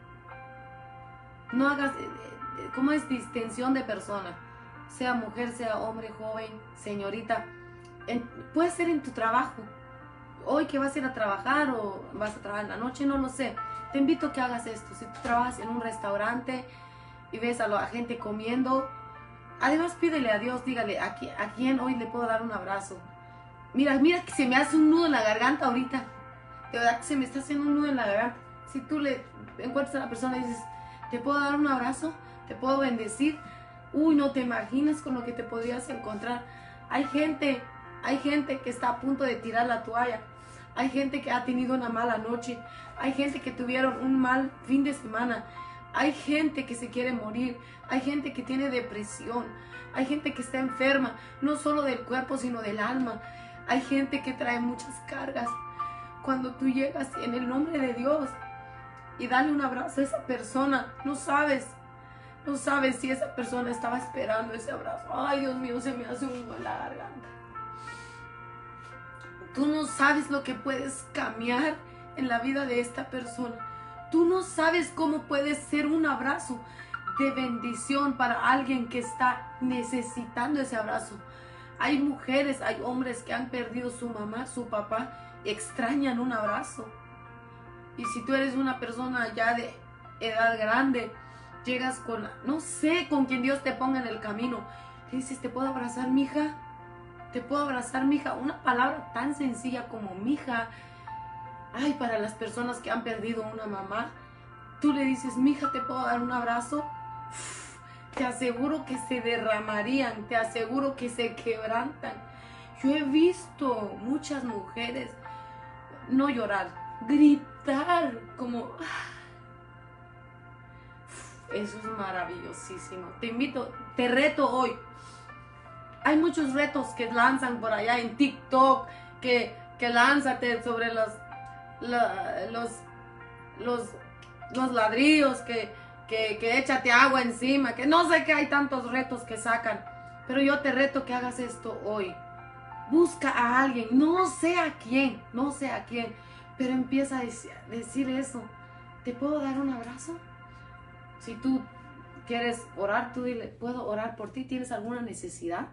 No hagas, ¿cómo es distinción de persona? Sea mujer, sea hombre, joven, señorita. En, puede ser en tu trabajo. Hoy que vas a ir a trabajar o vas a trabajar en la noche, no lo sé. Te invito a que hagas esto. Si tú trabajas en un restaurante y ves a la gente comiendo, además pídele a Dios, dígale, ¿a quién, a quién hoy le puedo dar un abrazo? Mira, mira que se me hace un nudo en la garganta ahorita. De verdad que se me está haciendo un nudo en la garganta. Si tú le encuentras a la persona y dices, ¿te puedo dar un abrazo? ¿Te puedo bendecir? Uy, no te imaginas con lo que te podrías encontrar. Hay gente, hay gente que está a punto de tirar la toalla. Hay gente que ha tenido una mala noche. Hay gente que tuvieron un mal fin de semana. Hay gente que se quiere morir. Hay gente que tiene depresión. Hay gente que está enferma, no solo del cuerpo, sino del alma. Hay gente que trae muchas cargas. Cuando tú llegas en el nombre de Dios y dale un abrazo a esa persona, no sabes, no sabes si esa persona estaba esperando ese abrazo. Ay, Dios mío, se me hace un nudo en la garganta. Tú no sabes lo que puedes cambiar en la vida de esta persona. Tú no sabes cómo puede ser un abrazo de bendición para alguien que está necesitando ese abrazo. Hay mujeres, hay hombres que han perdido su mamá, su papá, extrañan un abrazo. Y si tú eres una persona ya de edad grande, llegas con, no sé, con quien Dios te ponga en el camino, le dices, ¿te puedo abrazar, mija? ¿Te puedo abrazar, mija? Una palabra tan sencilla como mija. Ay, para las personas que han perdido una mamá, tú le dices, mija, ¿te puedo dar un abrazo? Uf, te aseguro que se derramarían, te aseguro que se quebrantan. Yo he visto muchas mujeres no llorar, gritar como... Uf, eso es maravillosísimo. Te invito, te reto hoy. Hay muchos retos que lanzan por allá en TikTok, que, que lánzate sobre los, la, los, los, los ladrillos, que, que, que échate agua encima, que no sé qué, hay tantos retos que sacan. Pero yo te reto que hagas esto hoy. Busca a alguien, no sé a quién, no sé a quién, pero empieza a decir, decir eso. ¿Te puedo dar un abrazo? Si tú quieres orar, tú dile, ¿puedo orar por ti? ¿Tienes alguna necesidad?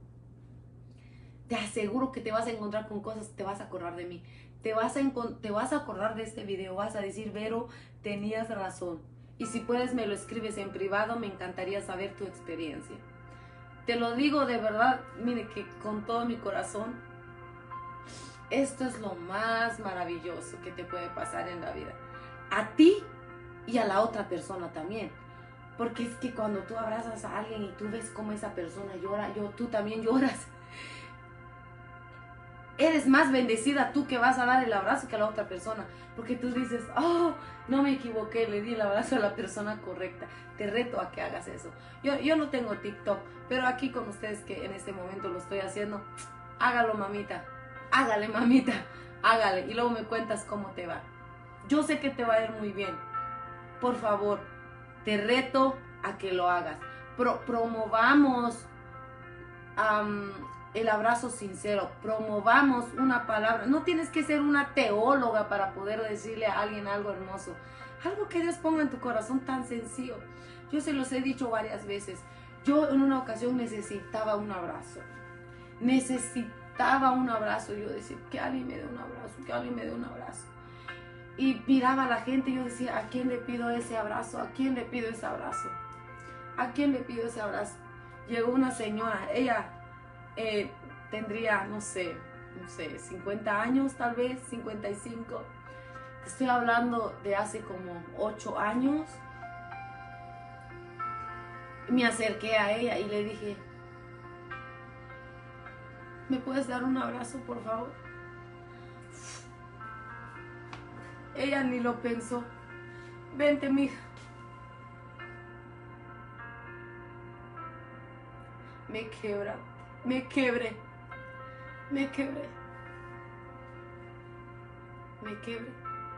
Te aseguro que te vas a encontrar con cosas, te vas a acordar de mí. Te vas a, te vas a acordar de este video, vas a decir, Vero, tenías razón. Y si puedes me lo escribes en privado, me encantaría saber tu experiencia. Te lo digo de verdad, mire que con todo mi corazón, esto es lo más maravilloso que te puede pasar en la vida. A ti y a la otra persona también. Porque es que cuando tú abrazas a alguien y tú ves cómo esa persona llora, yo, tú también lloras. eres más bendecida tú que vas a dar el abrazo que a la otra persona. Porque tú dices, oh, no me equivoqué, le di el abrazo a la persona correcta. Te reto a que hagas eso. Yo, yo no tengo TikTok, pero aquí con ustedes que en este momento lo estoy haciendo, hágalo, mamita. Hágale, mamita. Hágale. Y luego me cuentas cómo te va. Yo sé que te va a ir muy bien. Por favor, te reto a que lo hagas. Pro, promovamos um, el abrazo sincero. Promovamos una palabra. No tienes que ser una teóloga para poder decirle a alguien algo hermoso. Algo que Dios ponga en tu corazón tan sencillo. Yo se los he dicho varias veces. Yo en una ocasión necesitaba un abrazo. Necesitaba un abrazo. Yo decía, que alguien me dé un abrazo, que alguien me dé un abrazo. Y miraba a la gente y yo decía, ¿a quién le pido ese abrazo? ¿A quién le pido ese abrazo? ¿A quién le pido ese abrazo? Llegó una señora, ella eh, tendría, no sé, no sé, cincuenta años tal vez, cincuenta y cinco. Estoy hablando de hace como ocho años. Me acerqué a ella y le dije, ¿me puedes dar un abrazo, por favor? Ella ni lo pensó. Vente, mija. Me quebra, me quebré, me quebré, me quebré.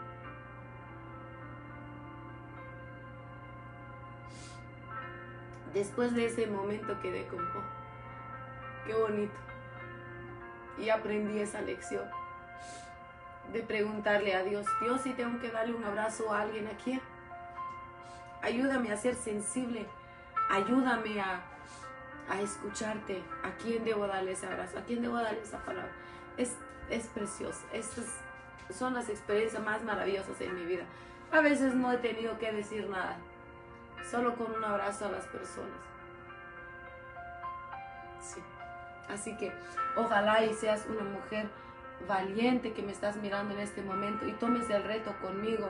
Después de ese momento quedé como, oh, qué bonito. Y aprendí esa lección de preguntarle a Dios, Dios, si tengo que darle un abrazo a alguien, ¿a quién? Ayúdame a ser sensible, ayúdame a, a escucharte, ¿a quién debo darle ese abrazo? ¿A quién debo darle esa palabra? Es, es precioso, estas son las experiencias más maravillosas en mi vida. A veces no he tenido que decir nada, solo con un abrazo a las personas. Sí. Así que ojalá y seas una mujer valiente que me estás mirando en este momento y tomes el reto conmigo.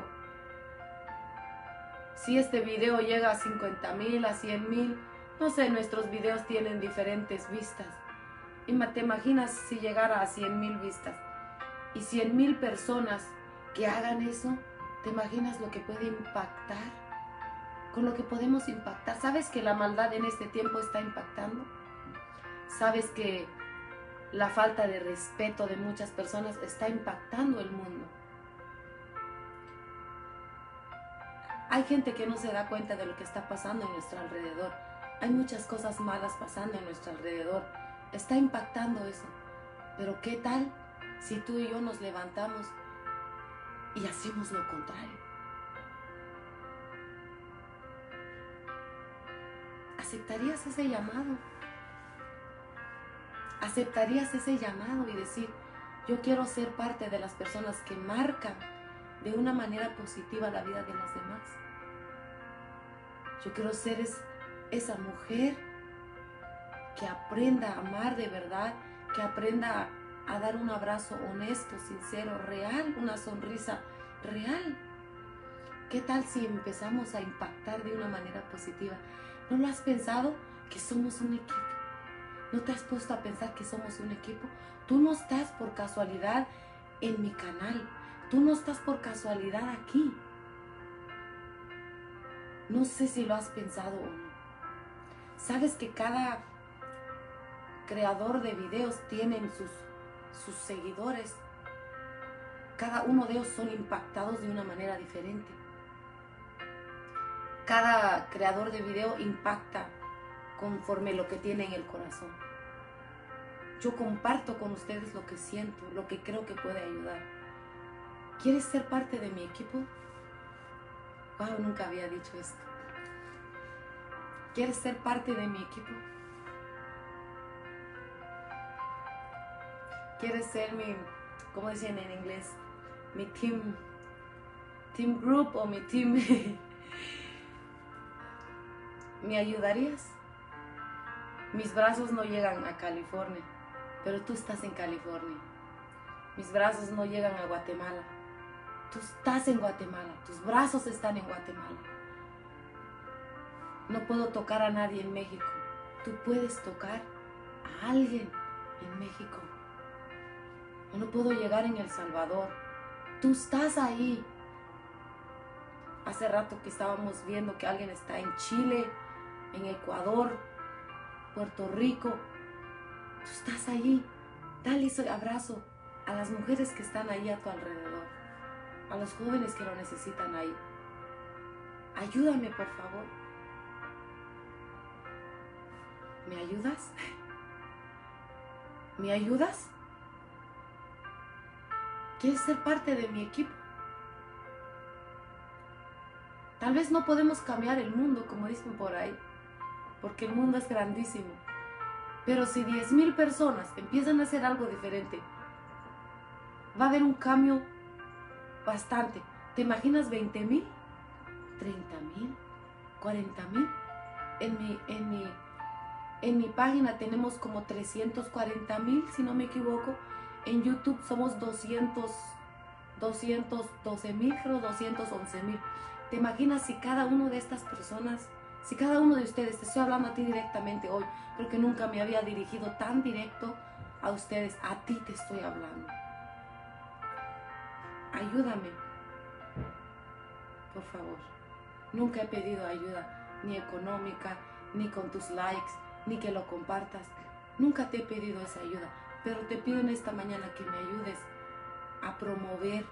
Si este video llega a cincuenta mil, a cien mil, no sé, nuestros videos tienen diferentes vistas. Y te imaginas si llegara a cien mil vistas y cien mil personas que hagan eso, ¿te imaginas lo que puede impactar? Con lo que podemos impactar. ¿Sabes que la maldad en este tiempo está impactando? ¿Sabes que la falta de respeto de muchas personas está impactando el mundo? Hay gente que no se da cuenta de lo que está pasando en nuestro alrededor. Hay muchas cosas malas pasando en nuestro alrededor. Está impactando eso. Pero ¿qué tal si tú y yo nos levantamos y hacemos lo contrario? ¿Aceptarías ese llamado? ¿Aceptarías ese llamado y decir, yo quiero ser parte de las personas que marcan de una manera positiva la vida de las demás? Yo quiero ser es, esa mujer que aprenda a amar de verdad, que aprenda a, a dar un abrazo honesto, sincero, real, una sonrisa real. ¿Qué tal si empezamos a impactar de una manera positiva? ¿No lo has pensado que somos un equipo? ¿No te has puesto a pensar que somos un equipo? Tú no estás por casualidad en mi canal. Tú no estás por casualidad aquí. No sé si lo has pensado o no. ¿Sabes que cada creador de videos tiene sus, sus seguidores? Cada uno de ellos son impactados de una manera diferente. Cada creador de video impacta conforme lo que tiene en el corazón. Yo comparto con ustedes lo que siento, lo que creo que puede ayudar. ¿Quieres ser parte de mi equipo? Wow, nunca había dicho esto. ¿Quieres ser parte de mi equipo? ¿Quieres ser mi, cómo dicen en inglés, mi team, team group o mi team? ¿Me ayudarías? Mis brazos no llegan a California, pero tú estás en California. Mis brazos no llegan a Guatemala. Tú estás en Guatemala. Tus brazos están en Guatemala. No puedo tocar a nadie en México. Tú puedes tocar a alguien en México. o no puedo llegar en El Salvador. Tú estás ahí. Hace rato que estábamos viendo que alguien está en Chile, en Ecuador, Puerto Rico. Tú estás ahí. Dale ese abrazo a las mujeres que están ahí a tu alrededor, a los jóvenes que lo necesitan ahí. Ayúdame, por favor. ¿Me ayudas? ¿Me ayudas? ¿Quieres ser parte de mi equipo? Tal vez no podemos cambiar el mundo, como dicen por ahí, porque el mundo es grandísimo. Pero si diez mil personas empiezan a hacer algo diferente, va a haber un cambio bastante. ¿Te imaginas veinte mil? ¿treinta mil? ¿cuarenta mil? En mi, en, mi, en mi página tenemos como trescientos cuarenta mil, si no me equivoco. En YouTube somos doscientos, doscientos doce mil, creo doscientos once mil. ¿Te imaginas si cada una de estas personas, si cada uno de ustedes, te estoy hablando a ti directamente hoy, creo que nunca me había dirigido tan directo a ustedes, a ti te estoy hablando. Ayúdame, por favor. Nunca he pedido ayuda, ni económica, ni con tus likes, ni que lo compartas. Nunca te he pedido esa ayuda, pero te pido en esta mañana que me ayudes a promover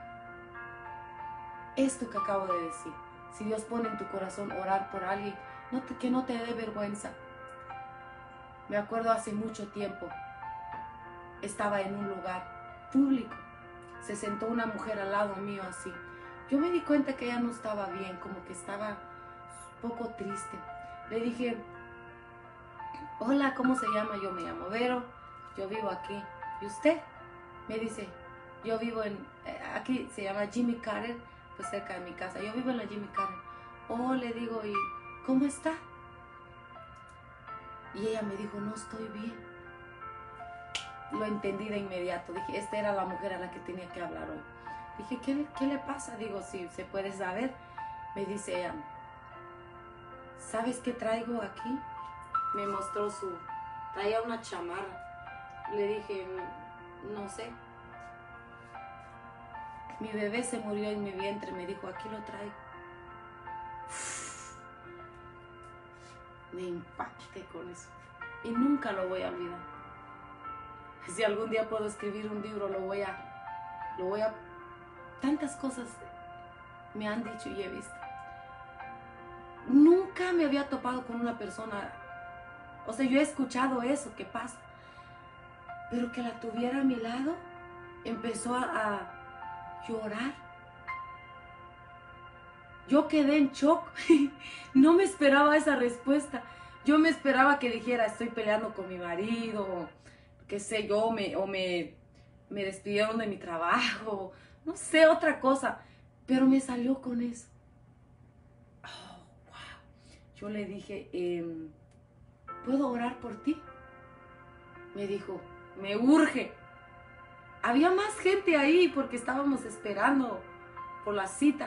esto que acabo de decir. Si Dios pone en tu corazón orar por alguien, no te, que no te dé vergüenza. Me acuerdo hace mucho tiempo, estaba en un lugar público, se sentó una mujer al lado mío así. Yo me di cuenta que ella no estaba bien, como que estaba un poco triste. Le dije, hola, ¿cómo se llama? Yo me llamo Vero, yo vivo aquí. ¿Y usted? Me dice, yo vivo en, aquí se llama Jimmy Carter, pues cerca de mi casa. Yo vivo en la Jimmy Carter. Oh, le digo, ¿y cómo está? Y ella me dijo, no estoy bien. Lo entendí de inmediato. Dije, esta era la mujer a la que tenía que hablar hoy. Dije, ¿qué, qué le pasa? Digo, si se puede saber. Me dice ella, ¿sabes qué traigo aquí? Me mostró su, traía una chamarra. Le dije, no sé. Mi bebé se murió en mi vientre, me dijo, aquí lo traigo. Me impacté con eso. Y nunca lo voy a olvidar. Si algún día puedo escribir un libro, lo voy a... Lo voy a... Tantas cosas me han dicho y he visto. Nunca me había topado con una persona... O sea, yo he escuchado eso, que pasa. Pero que la tuviera a mi lado, empezó a... a llorar. Yo quedé en shock. No me esperaba esa respuesta. Yo me esperaba que dijera, estoy peleando con mi marido, o qué sé yo, me, o me, me despidieron de mi trabajo, no sé, otra cosa. Pero me salió con eso. Oh, wow. Yo le dije, eh, ¿puedo orar por ti? Me dijo, me urge. Había más gente ahí porque estábamos esperando por la cita.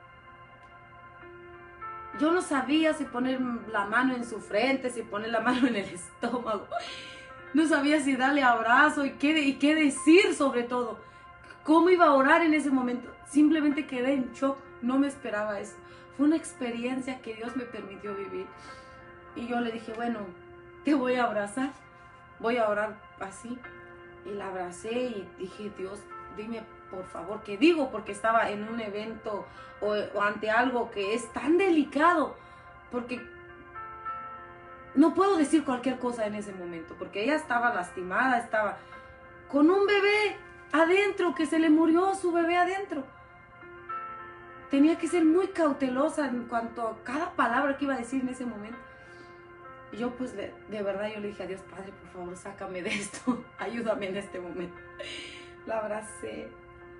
Yo no sabía si poner la mano en su frente, si poner la mano en el estómago. No sabía si darle abrazo y qué, y qué decir sobre todo. ¿Cómo iba a orar en ese momento? Simplemente quedé en shock. No me esperaba eso. Fue una experiencia que Dios me permitió vivir. Y yo le dije, bueno, te voy a abrazar. Voy a orar así. Y la abracé y dije, Dios, dime por favor qué digo, porque estaba en un evento o, o ante algo que es tan delicado, porque no puedo decir cualquier cosa en ese momento, porque ella estaba lastimada, estaba con un bebé adentro, que se le murió su bebé adentro. Tenía que ser muy cautelosa en cuanto a cada palabra que iba a decir en ese momento. Y yo pues de, de verdad yo le dije a Dios, Padre, por favor, sácame de esto, ayúdame en este momento. La abracé.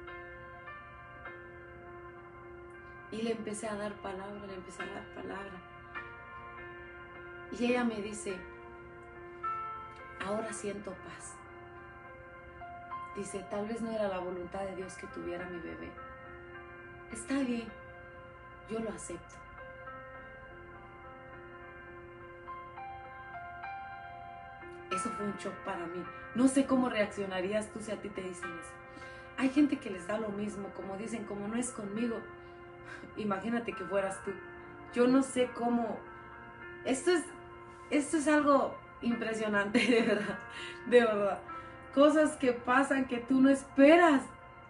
Y le empecé a dar palabra, le empecé a dar palabra. Y ella me dice, ahora siento paz. Dice, tal vez no era la voluntad de Dios que tuviera mi bebé. Está bien, yo lo acepto. Eso fue un shock para mí. No sé cómo reaccionarías tú si a ti te dicen eso. Hay gente que les da lo mismo, como dicen, como no es conmigo. Imagínate que fueras tú. Yo no sé cómo. Esto es, esto es algo impresionante, de verdad, de verdad. Cosas que pasan que tú no esperas.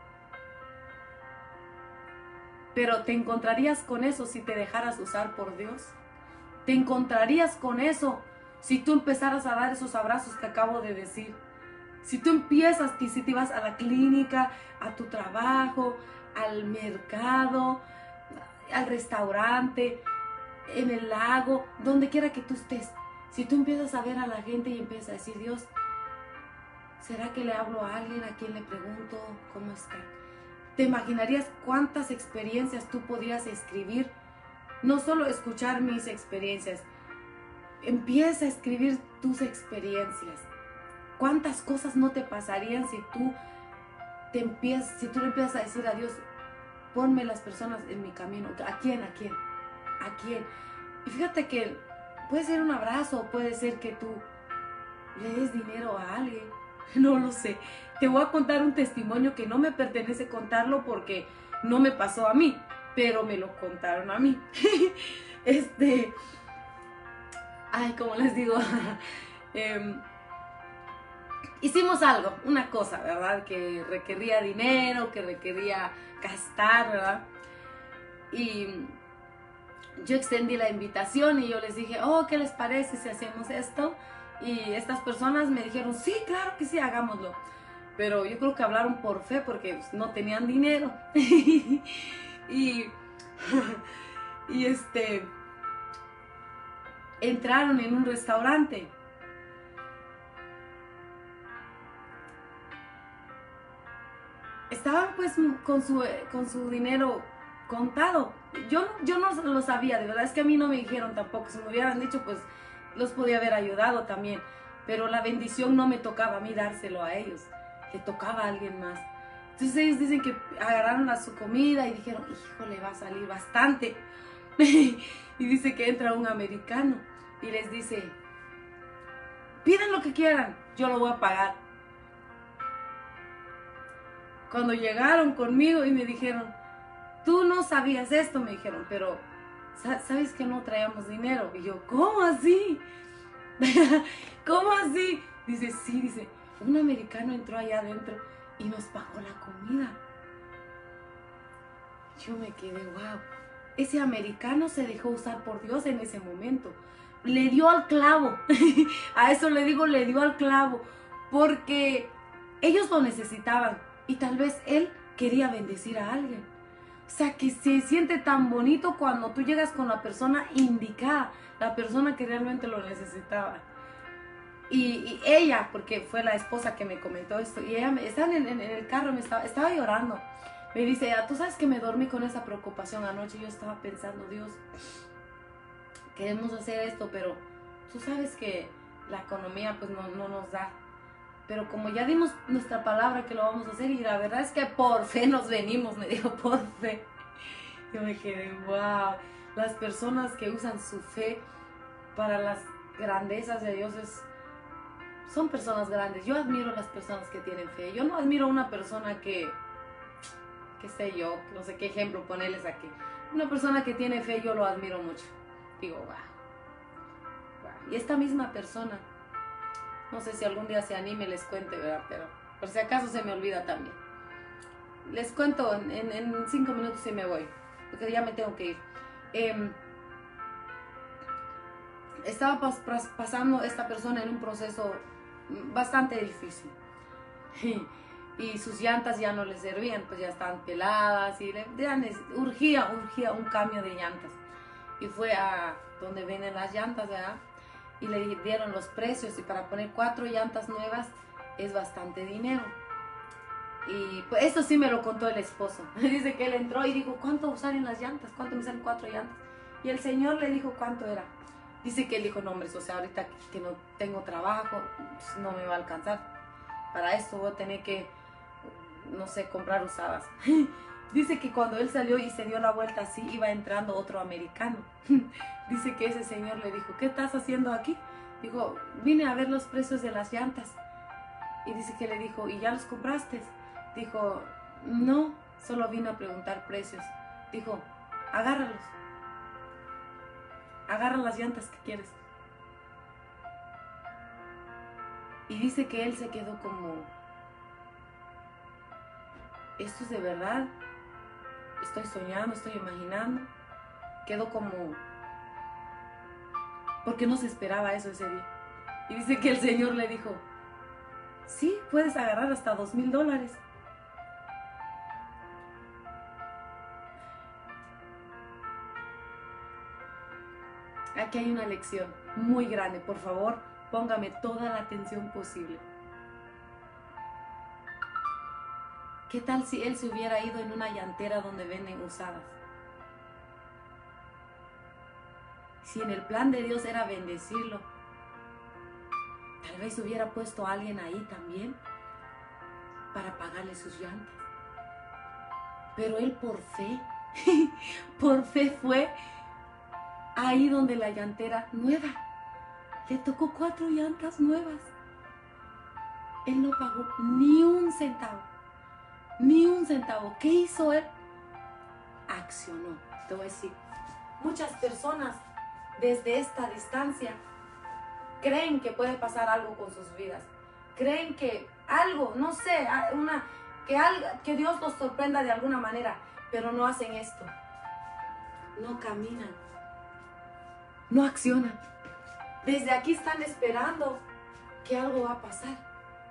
Pero te encontrarías con eso si te dejaras usar por Dios. Te encontrarías con eso si tú empezaras a dar esos abrazos que acabo de decir. Si tú empiezas, que si te vas a la clínica, a tu trabajo, al mercado, al restaurante, en el lago, donde quiera que tú estés. Si tú empiezas a ver a la gente y empiezas a decir, Dios, ¿será que le hablo a alguien? ¿A quién le pregunto? ¿Cómo está? ¿Te imaginarías cuántas experiencias tú podías escribir? No solo escuchar mis experiencias. Empieza a escribir tus experiencias. ¿Cuántas cosas no te pasarían si tú, te empiezas, si tú le empiezas a decir a Dios, ponme las personas en mi camino? ¿A quién? ¿A quién? ¿A quién? Y fíjate que puede ser un abrazo, puede ser que tú le des dinero a alguien. No lo sé. Te voy a contar un testimonio que no me pertenece contarlo porque no me pasó a mí, pero me lo contaron a mí. Este, ay, como les digo, eh, hicimos algo, una cosa, ¿verdad? Que requería dinero, que requería gastar, ¿verdad? Y yo extendí la invitación y yo les dije, oh, ¿qué les parece si hacemos esto? Y estas personas me dijeron, sí, claro que sí, hagámoslo. Pero yo creo que hablaron por fe porque pues, no tenían dinero. y, y este, entraron en un restaurante. Estaban pues con su, con su dinero contado. Yo, yo no lo sabía, de verdad, es que a mí no me dijeron tampoco. Si me hubieran dicho, pues los podía haber ayudado también. Pero la bendición no me tocaba a mí dárselo a ellos, le tocaba a alguien más. Entonces ellos dicen que agarraron a su comida y dijeron, híjole, va a salir bastante. Y dice que entra un americano y les dice, pidan lo que quieran, yo lo voy a pagar. Cuando llegaron conmigo y me dijeron, tú no sabías esto, me dijeron, pero ¿sabes que no traíamos dinero? Y yo, ¿cómo así? ¿Cómo así? Dice, sí, dice, un americano entró allá adentro y nos pagó la comida. Yo me quedé, wow. Ese americano se dejó usar por Dios en ese momento. Le dio al clavo. A eso le digo, le dio al clavo. Porque ellos lo necesitaban. Y tal vez él quería bendecir a alguien. O sea, que se siente tan bonito cuando tú llegas con la persona indicada, la persona que realmente lo necesitaba. Y, y ella, porque fue la esposa que me comentó esto, y ella me, estaba en, en, en el carro, me estaba, estaba llorando. Me dice, tú sabes que me dormí con esa preocupación anoche. Yo estaba pensando, Dios, queremos hacer esto, pero tú sabes que la economía pues no, no nos da. Pero como ya dimos nuestra palabra que lo vamos a hacer, y la verdad es que por fe nos venimos, me dijo, por fe. Yo me quedé, wow, las personas que usan su fe para las grandezas de Dios es, son personas grandes. Yo admiro a las personas que tienen fe. Yo no admiro a una persona que, qué sé yo, no sé qué ejemplo ponerles aquí. Una persona que tiene fe yo lo admiro mucho. Digo, wow, wow. Y esta misma persona, no sé si algún día se anime y les cuente, ¿verdad? Pero por si acaso se me olvida también. Les cuento en, en, en cinco minutos y me voy, porque ya me tengo que ir. Eh, estaba pas, pas, pasando esta persona en un proceso bastante difícil. Y, y sus llantas ya no le servían, pues ya estaban peladas y le, ya urgía, urgía un cambio de llantas. Y fue a donde venden las llantas, ¿verdad? Y le dieron los precios, y para poner cuatro llantas nuevas es bastante dinero. Y pues eso sí me lo contó el esposo. Dice que él entró y dijo, ¿cuánto salen las llantas? ¿Cuánto me salen cuatro llantas? Y el señor le dijo cuánto era. Dice que él dijo, no hombre, o sea, ahorita que no tengo trabajo, pues no me va a alcanzar. Para esto voy a tener que, no sé, comprar usadas. Dice que cuando él salió y se dio la vuelta así, iba entrando otro americano. Dice que ese señor le dijo, ¿qué estás haciendo aquí? Dijo, vine a ver los precios de las llantas. Y dice que le dijo, ¿y ya los compraste? Dijo, no, solo vine a preguntar precios. Dijo, agárralos. Agarra las llantas que quieres. Y dice que él se quedó como, ¿esto es de verdad? Estoy soñando, estoy imaginando. Quedó como, porque no se esperaba eso ese día. Y dice que el Señor le dijo, sí, puedes agarrar hasta dos mil dólares. Aquí hay una lección muy grande. Por favor, póngame toda la atención posible. ¿Qué tal si él se hubiera ido en una llantera donde venden usadas? Si en el plan de Dios era bendecirlo, tal vez hubiera puesto a alguien ahí también para pagarle sus llantas. Pero él por fe, por fe fue ahí donde la llantera nueva. Le tocó cuatro llantas nuevas. Él no pagó ni un centavo. Ni un centavo. ¿Qué hizo él? Accionó. Te voy a decir, muchas personas desde esta distancia creen que puede pasar algo con sus vidas. Creen que algo, no sé, una, que, algo, que Dios los sorprenda de alguna manera, pero no hacen esto. No caminan. No accionan. Desde aquí están esperando que algo va a pasar.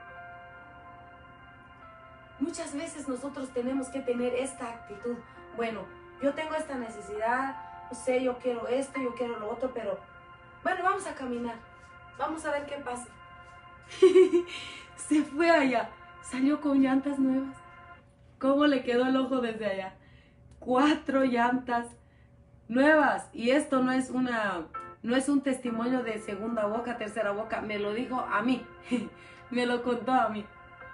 Muchas veces nosotros tenemos que tener esta actitud. Bueno, yo tengo esta necesidad, no sé, yo quiero esto, yo quiero lo otro, pero bueno, vamos a caminar. Vamos a ver qué pasa. Se fue allá, salió con llantas nuevas. ¿Cómo le quedó el ojo desde allá? Cuatro llantas nuevas. Y esto no es una, no es un testimonio de segunda boca, tercera boca. Me lo dijo a mí. Me lo contó a mí.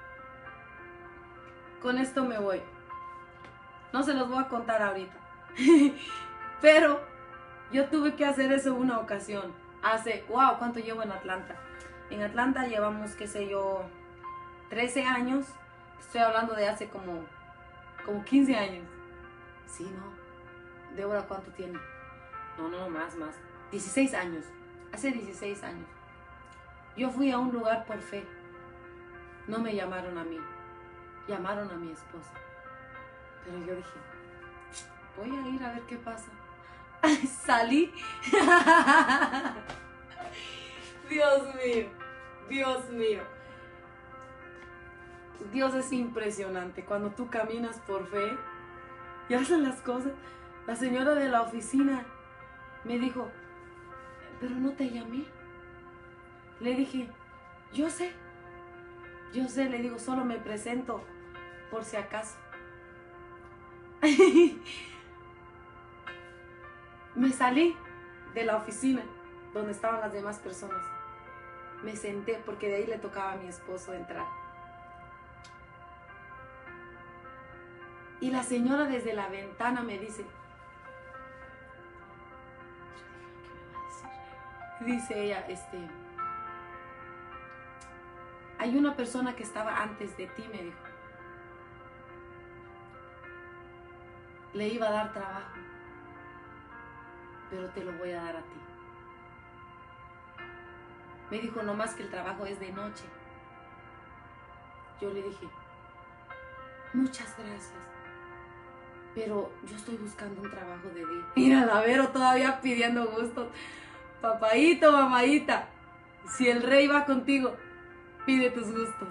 Con esto me voy. No se los voy a contar ahorita. Pero yo tuve que hacer eso una ocasión. Hace, wow, ¿cuánto llevo en Atlanta? En Atlanta llevamos, qué sé yo, trece años. Estoy hablando de hace como, como quince años. Sí, ¿no? Débora, ¿cuánto tiene? No, no, más, más. dieciséis años. Hace dieciséis años. Yo fui a un lugar por fe. No me llamaron a mí. Llamaron a mi esposa. Pero yo dije, voy a ir a ver qué pasa. Salí. Dios mío, Dios mío. Dios es impresionante. Cuando tú caminas por fe y haces las cosas. La señora de la oficina me dijo, pero no te llamé. Le dije, yo sé. Yo sé, le digo, solo me presento por si acaso. Me salí de la oficina donde estaban las demás personas. Me senté porque de ahí le tocaba a mi esposo entrar. Y la señora desde la ventana me dice, ¿qué me va a decir? Dice ella, este, hay una persona que estaba antes de ti, me dijo. Le iba a dar trabajo, pero te lo voy a dar a ti. Me dijo, no más que el trabajo es de noche. Yo le dije, muchas gracias, pero yo estoy buscando un trabajo de día. Mira, la Vero todavía pidiendo gustos. Papaíto, mamadita, si el rey va contigo, pide tus gustos.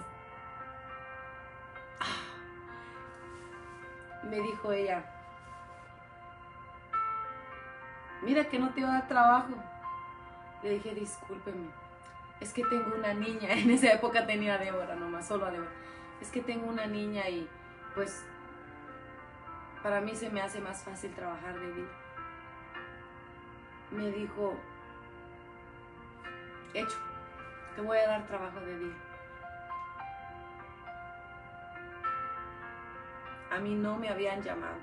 Ah. Me dijo ella, mira que no te iba a dar trabajo. Le dije, discúlpeme, es que tengo una niña. En esa época tenía a Débora nomás, solo a Débora. Es que tengo una niña y pues para mí se me hace más fácil trabajar de día. Me dijo, hecho, te voy a dar trabajo de día. A mí no me habían llamado,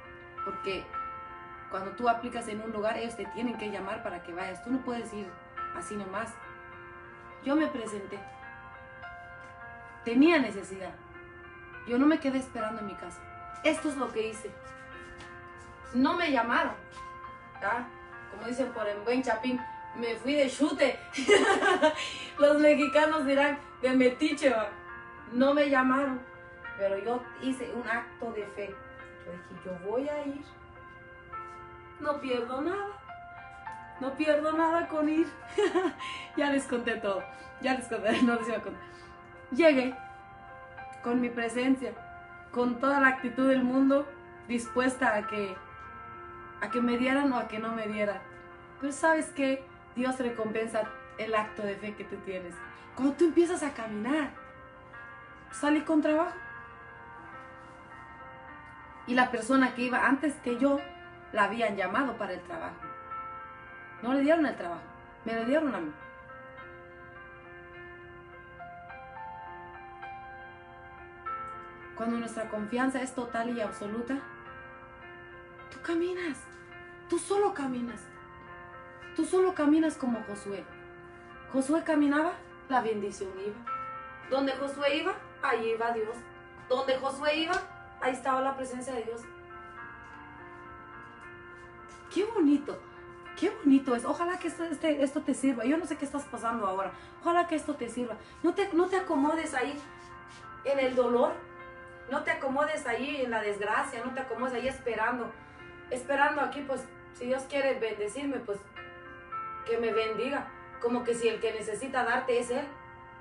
porque cuando tú aplicas en un lugar, ellos te tienen que llamar para que vayas. Tú no puedes ir así nomás. Yo me presenté. Tenía necesidad. Yo no me quedé esperando en mi casa. Esto es lo que hice. No me llamaron. ¿Ah? Como dicen por el buen Chapín, me fui de chute. Los mexicanos dirán, de metiche, va. No me llamaron. Pero yo hice un acto de fe. Yo dije, yo voy a ir. No pierdo nada. No pierdo nada con ir. Ya les conté todo. Ya les conté, no les iba a contar. Llegué con mi presencia, con toda la actitud del mundo, dispuesta a que, a que me dieran o a que no me dieran. Pero ¿sabes qué? Dios recompensa el acto de fe que tú tienes. Cuando tú empiezas a caminar, salí con trabajo. Y la persona que iba antes que yo, la habían llamado para el trabajo. No le dieron el trabajo, me lo dieron a mí. Cuando nuestra confianza es total y absoluta, tú caminas, tú solo caminas. Tú solo caminas como Josué. Josué caminaba, la bendición iba. Donde Josué iba, ahí iba Dios. Donde Josué iba, ahí estaba la presencia de Dios. Qué bonito, qué bonito es. Ojalá que esto, este, esto te sirva. Yo no sé qué estás pasando ahora. Ojalá que esto te sirva. No te, no te acomodes ahí en el dolor. No te acomodes ahí en la desgracia. No te acomodes ahí esperando. Esperando aquí, pues, si Dios quiere bendecirme, pues, que me bendiga. Como que si el que necesita darte es Él.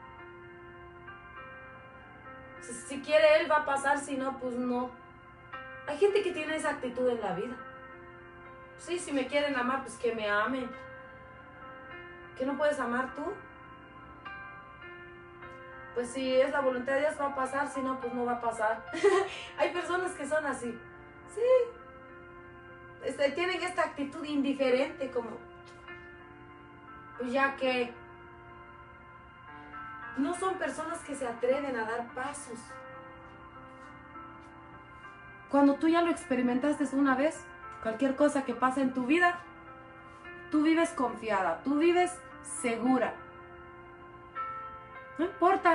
Si, si quiere Él va a pasar, si no, pues no. Hay gente que tiene esa actitud en la vida. Sí, si me quieren amar, pues que me amen. ¿Qué no puedes amar tú? Pues si es la voluntad de Dios va a pasar, si no, pues no va a pasar. Hay personas que son así. Sí. Este, tienen esta actitud indiferente como... Pues ya que... No son personas que se atreven a dar pasos. Cuando tú ya lo experimentaste una vez, cualquier cosa que pase en tu vida, tú vives confiada, tú vives segura. No importa.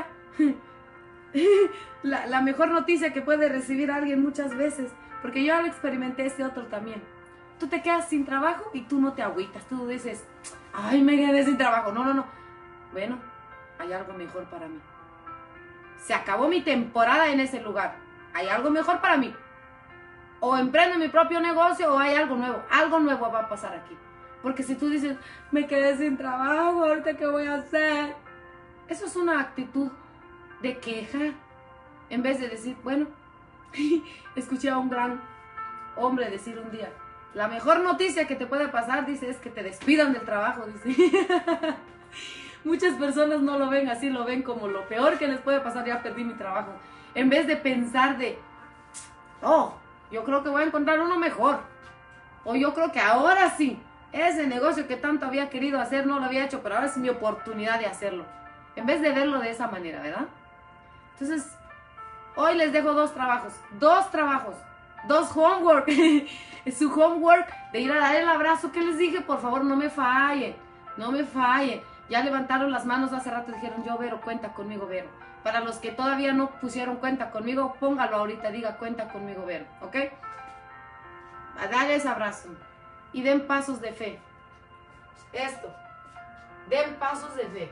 La, la mejor noticia que puede recibir alguien muchas veces, porque yo ya lo experimenté este otro también. Tú te quedas sin trabajo y tú no te agüitas, tú dices, ay, me quedé sin trabajo. No, no, no. Bueno, hay algo mejor para mí. Se acabó mi temporada en ese lugar. Hay algo mejor para mí. O emprendo mi propio negocio o hay algo nuevo. Algo nuevo va a pasar aquí. Porque si tú dices, me quedé sin trabajo, ¿ahorita qué voy a hacer? Eso es una actitud de queja. En vez de decir, bueno, escuché a un gran hombre decir un día, la mejor noticia que te puede pasar, dice, es que te despidan del trabajo, dice. Muchas personas no lo ven así, lo ven como lo peor que les puede pasar, ya perdí mi trabajo. En vez de pensar de, oh, yo creo que voy a encontrar uno mejor. O yo creo que ahora sí, ese negocio que tanto había querido hacer no lo había hecho, pero ahora es mi oportunidad de hacerlo. En vez de verlo de esa manera, ¿verdad? Entonces, hoy les dejo dos trabajos, dos trabajos, dos homework. Su homework de ir a dar el abrazo que les dije, por favor, no me fallen, no me fallen. Ya levantaron las manos hace rato, dijeron, yo, Vero, cuenta conmigo, Vero. Para los que todavía no pusieron cuenta conmigo, póngalo ahorita, diga cuenta conmigo, Vero, ¿ok? A dar ese abrazo y den pasos de fe. Esto, den pasos de fe.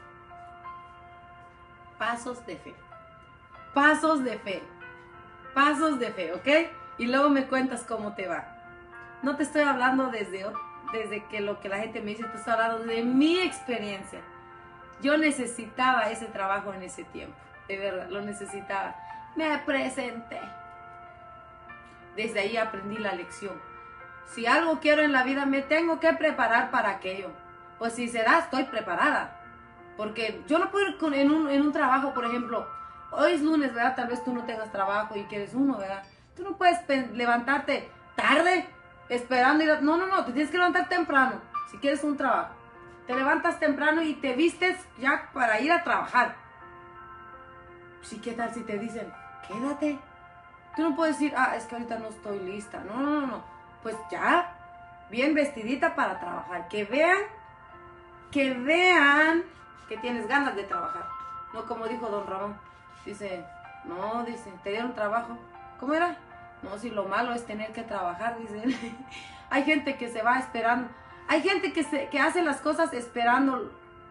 Pasos de fe. Pasos de fe. Pasos de fe, ¿ok? Y luego me cuentas cómo te va. No te estoy hablando desde, desde que lo que la gente me dice, te estoy hablando de mi experiencia. Yo necesitaba ese trabajo en ese tiempo. De verdad, lo necesitaba. Me presenté. Desde ahí aprendí la lección. Si algo quiero en la vida, me tengo que preparar para aquello. Pues si se da, estoy preparada. Porque yo no puedo ir con, en, un, en un trabajo, por ejemplo, hoy es lunes, ¿verdad? Tal vez tú no tengas trabajo y quieres uno, ¿verdad? Tú no puedes levantarte tarde esperando ir a... No, no, no, te tienes que levantar temprano si quieres un trabajo. Te levantas temprano y te vistes ya para ir a trabajar. Sí, ¿qué tal si te dicen, quédate? Tú no puedes decir, ah, es que ahorita no estoy lista. No, no, no, no. Pues ya, bien vestidita para trabajar. Que vean que vean que tienes ganas de trabajar. No como dijo don Ramón. Dice, no, dice, te dieron trabajo. ¿Cómo era? No, si lo malo es tener que trabajar, dice él. Hay gente que se va esperando. Hay gente que, se, que hace las cosas esperando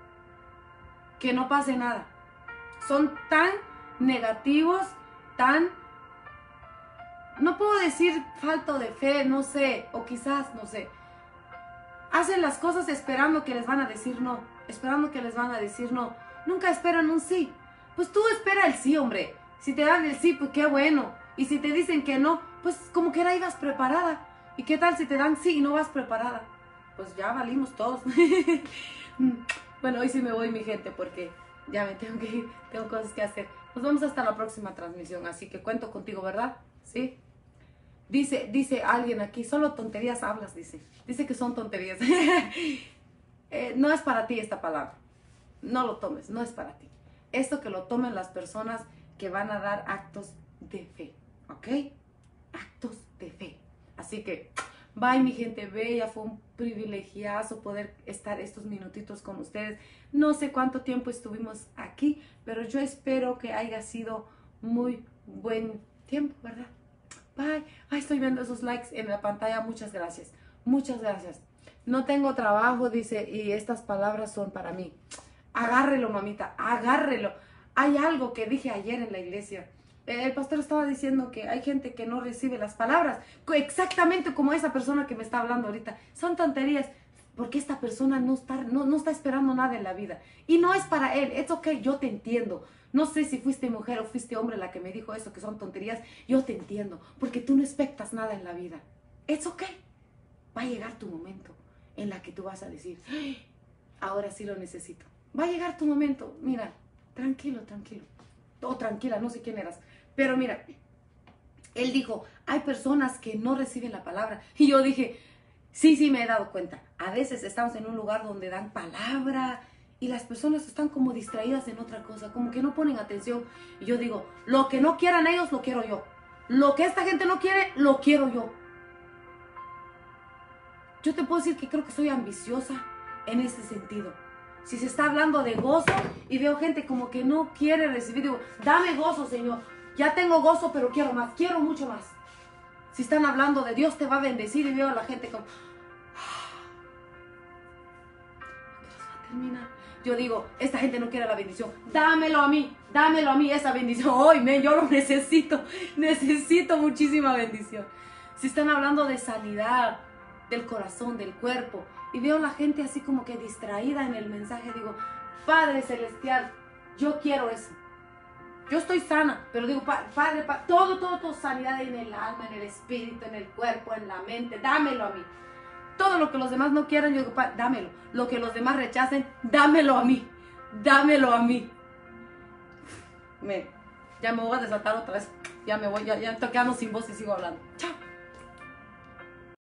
que no pase nada. Son tan negativos, tan... No puedo decir falta de fe, no sé, o quizás, no sé. Hacen las cosas esperando que les van a decir no, esperando que les van a decir no. Nunca esperan un sí. Pues tú espera el sí, hombre. Si te dan el sí, pues qué bueno. Y si te dicen que no, pues como que era ibas preparada. ¿Y qué tal si te dan sí y no vas preparada? Pues ya valimos todos. Bueno, hoy sí me voy, mi gente, porque ya me tengo que ir, tengo cosas que hacer. Nos vemos hasta la próxima transmisión, así que cuento contigo, ¿verdad? ¿Sí? Dice, dice alguien aquí, solo tonterías hablas, dice. Dice que son tonterías. eh, no es para ti esta palabra. No lo tomes, no es para ti. Esto que lo tomen las personas que van a dar actos de fe, ¿ok? Actos de fe. Así que, bye mi gente bella, fue un privilegiazo poder estar estos minutitos con ustedes. No sé cuánto tiempo estuvimos aquí, pero yo espero que haya sido muy buen tiempo, ¿verdad? Bye. Ay, estoy viendo esos likes en la pantalla. Muchas gracias. Muchas gracias. No tengo trabajo, dice, y estas palabras son para mí. Agárrelo, mamita, agárrelo. Hay algo que dije ayer en la iglesia. El pastor estaba diciendo que hay gente que no recibe las palabras. Exactamente como esa persona que me está hablando ahorita. Son tonterías. Porque esta persona no está, no, no está esperando nada en la vida. Y no es para él. Es ok, yo te entiendo. No sé si fuiste mujer o fuiste hombre la que me dijo eso, que son tonterías. Yo te entiendo, porque tú no expectas nada en la vida. Es ok. Va a llegar tu momento en la que tú vas a decir, ahora sí lo necesito. Va a llegar tu momento. Mira, tranquilo, tranquilo. O tranquila, no sé quién eras. Pero mira, él dijo, hay personas que no reciben la palabra. Y yo dije, sí, sí, me he dado cuenta. A veces estamos en un lugar donde dan palabra y las personas están como distraídas en otra cosa, como que no ponen atención. Y yo digo, lo que no quieran ellos, lo quiero yo. Lo que esta gente no quiere, lo quiero yo. Yo te puedo decir que creo que soy ambiciosa en ese sentido. Si se está hablando de gozo y veo gente como que no quiere recibir, digo, dame gozo, Señor. Ya tengo gozo, pero quiero más, quiero mucho más. Si están hablando de Dios te va a bendecir y veo a la gente como... Termina. Yo digo, esta gente no quiere la bendición. Dámelo a mí, dámelo a mí esa bendición. Hoy, men, yo lo necesito. Necesito muchísima bendición. Si están hablando de sanidad, del corazón, del cuerpo, y veo a la gente así como que distraída en el mensaje, digo, Padre Celestial, yo quiero eso. Yo estoy sana, pero digo, Padre, pa, todo, todo, todo, sanidad en el alma, en el espíritu, en el cuerpo, en la mente, dámelo a mí. Todo lo que los demás no quieran, yo digo, dámelo. Lo que los demás rechacen, dámelo a mí. Dámelo a mí. Me, ya me voy a desatar otra vez. Ya me voy, ya, ya estoy quedando sin voz y sigo hablando. Chao.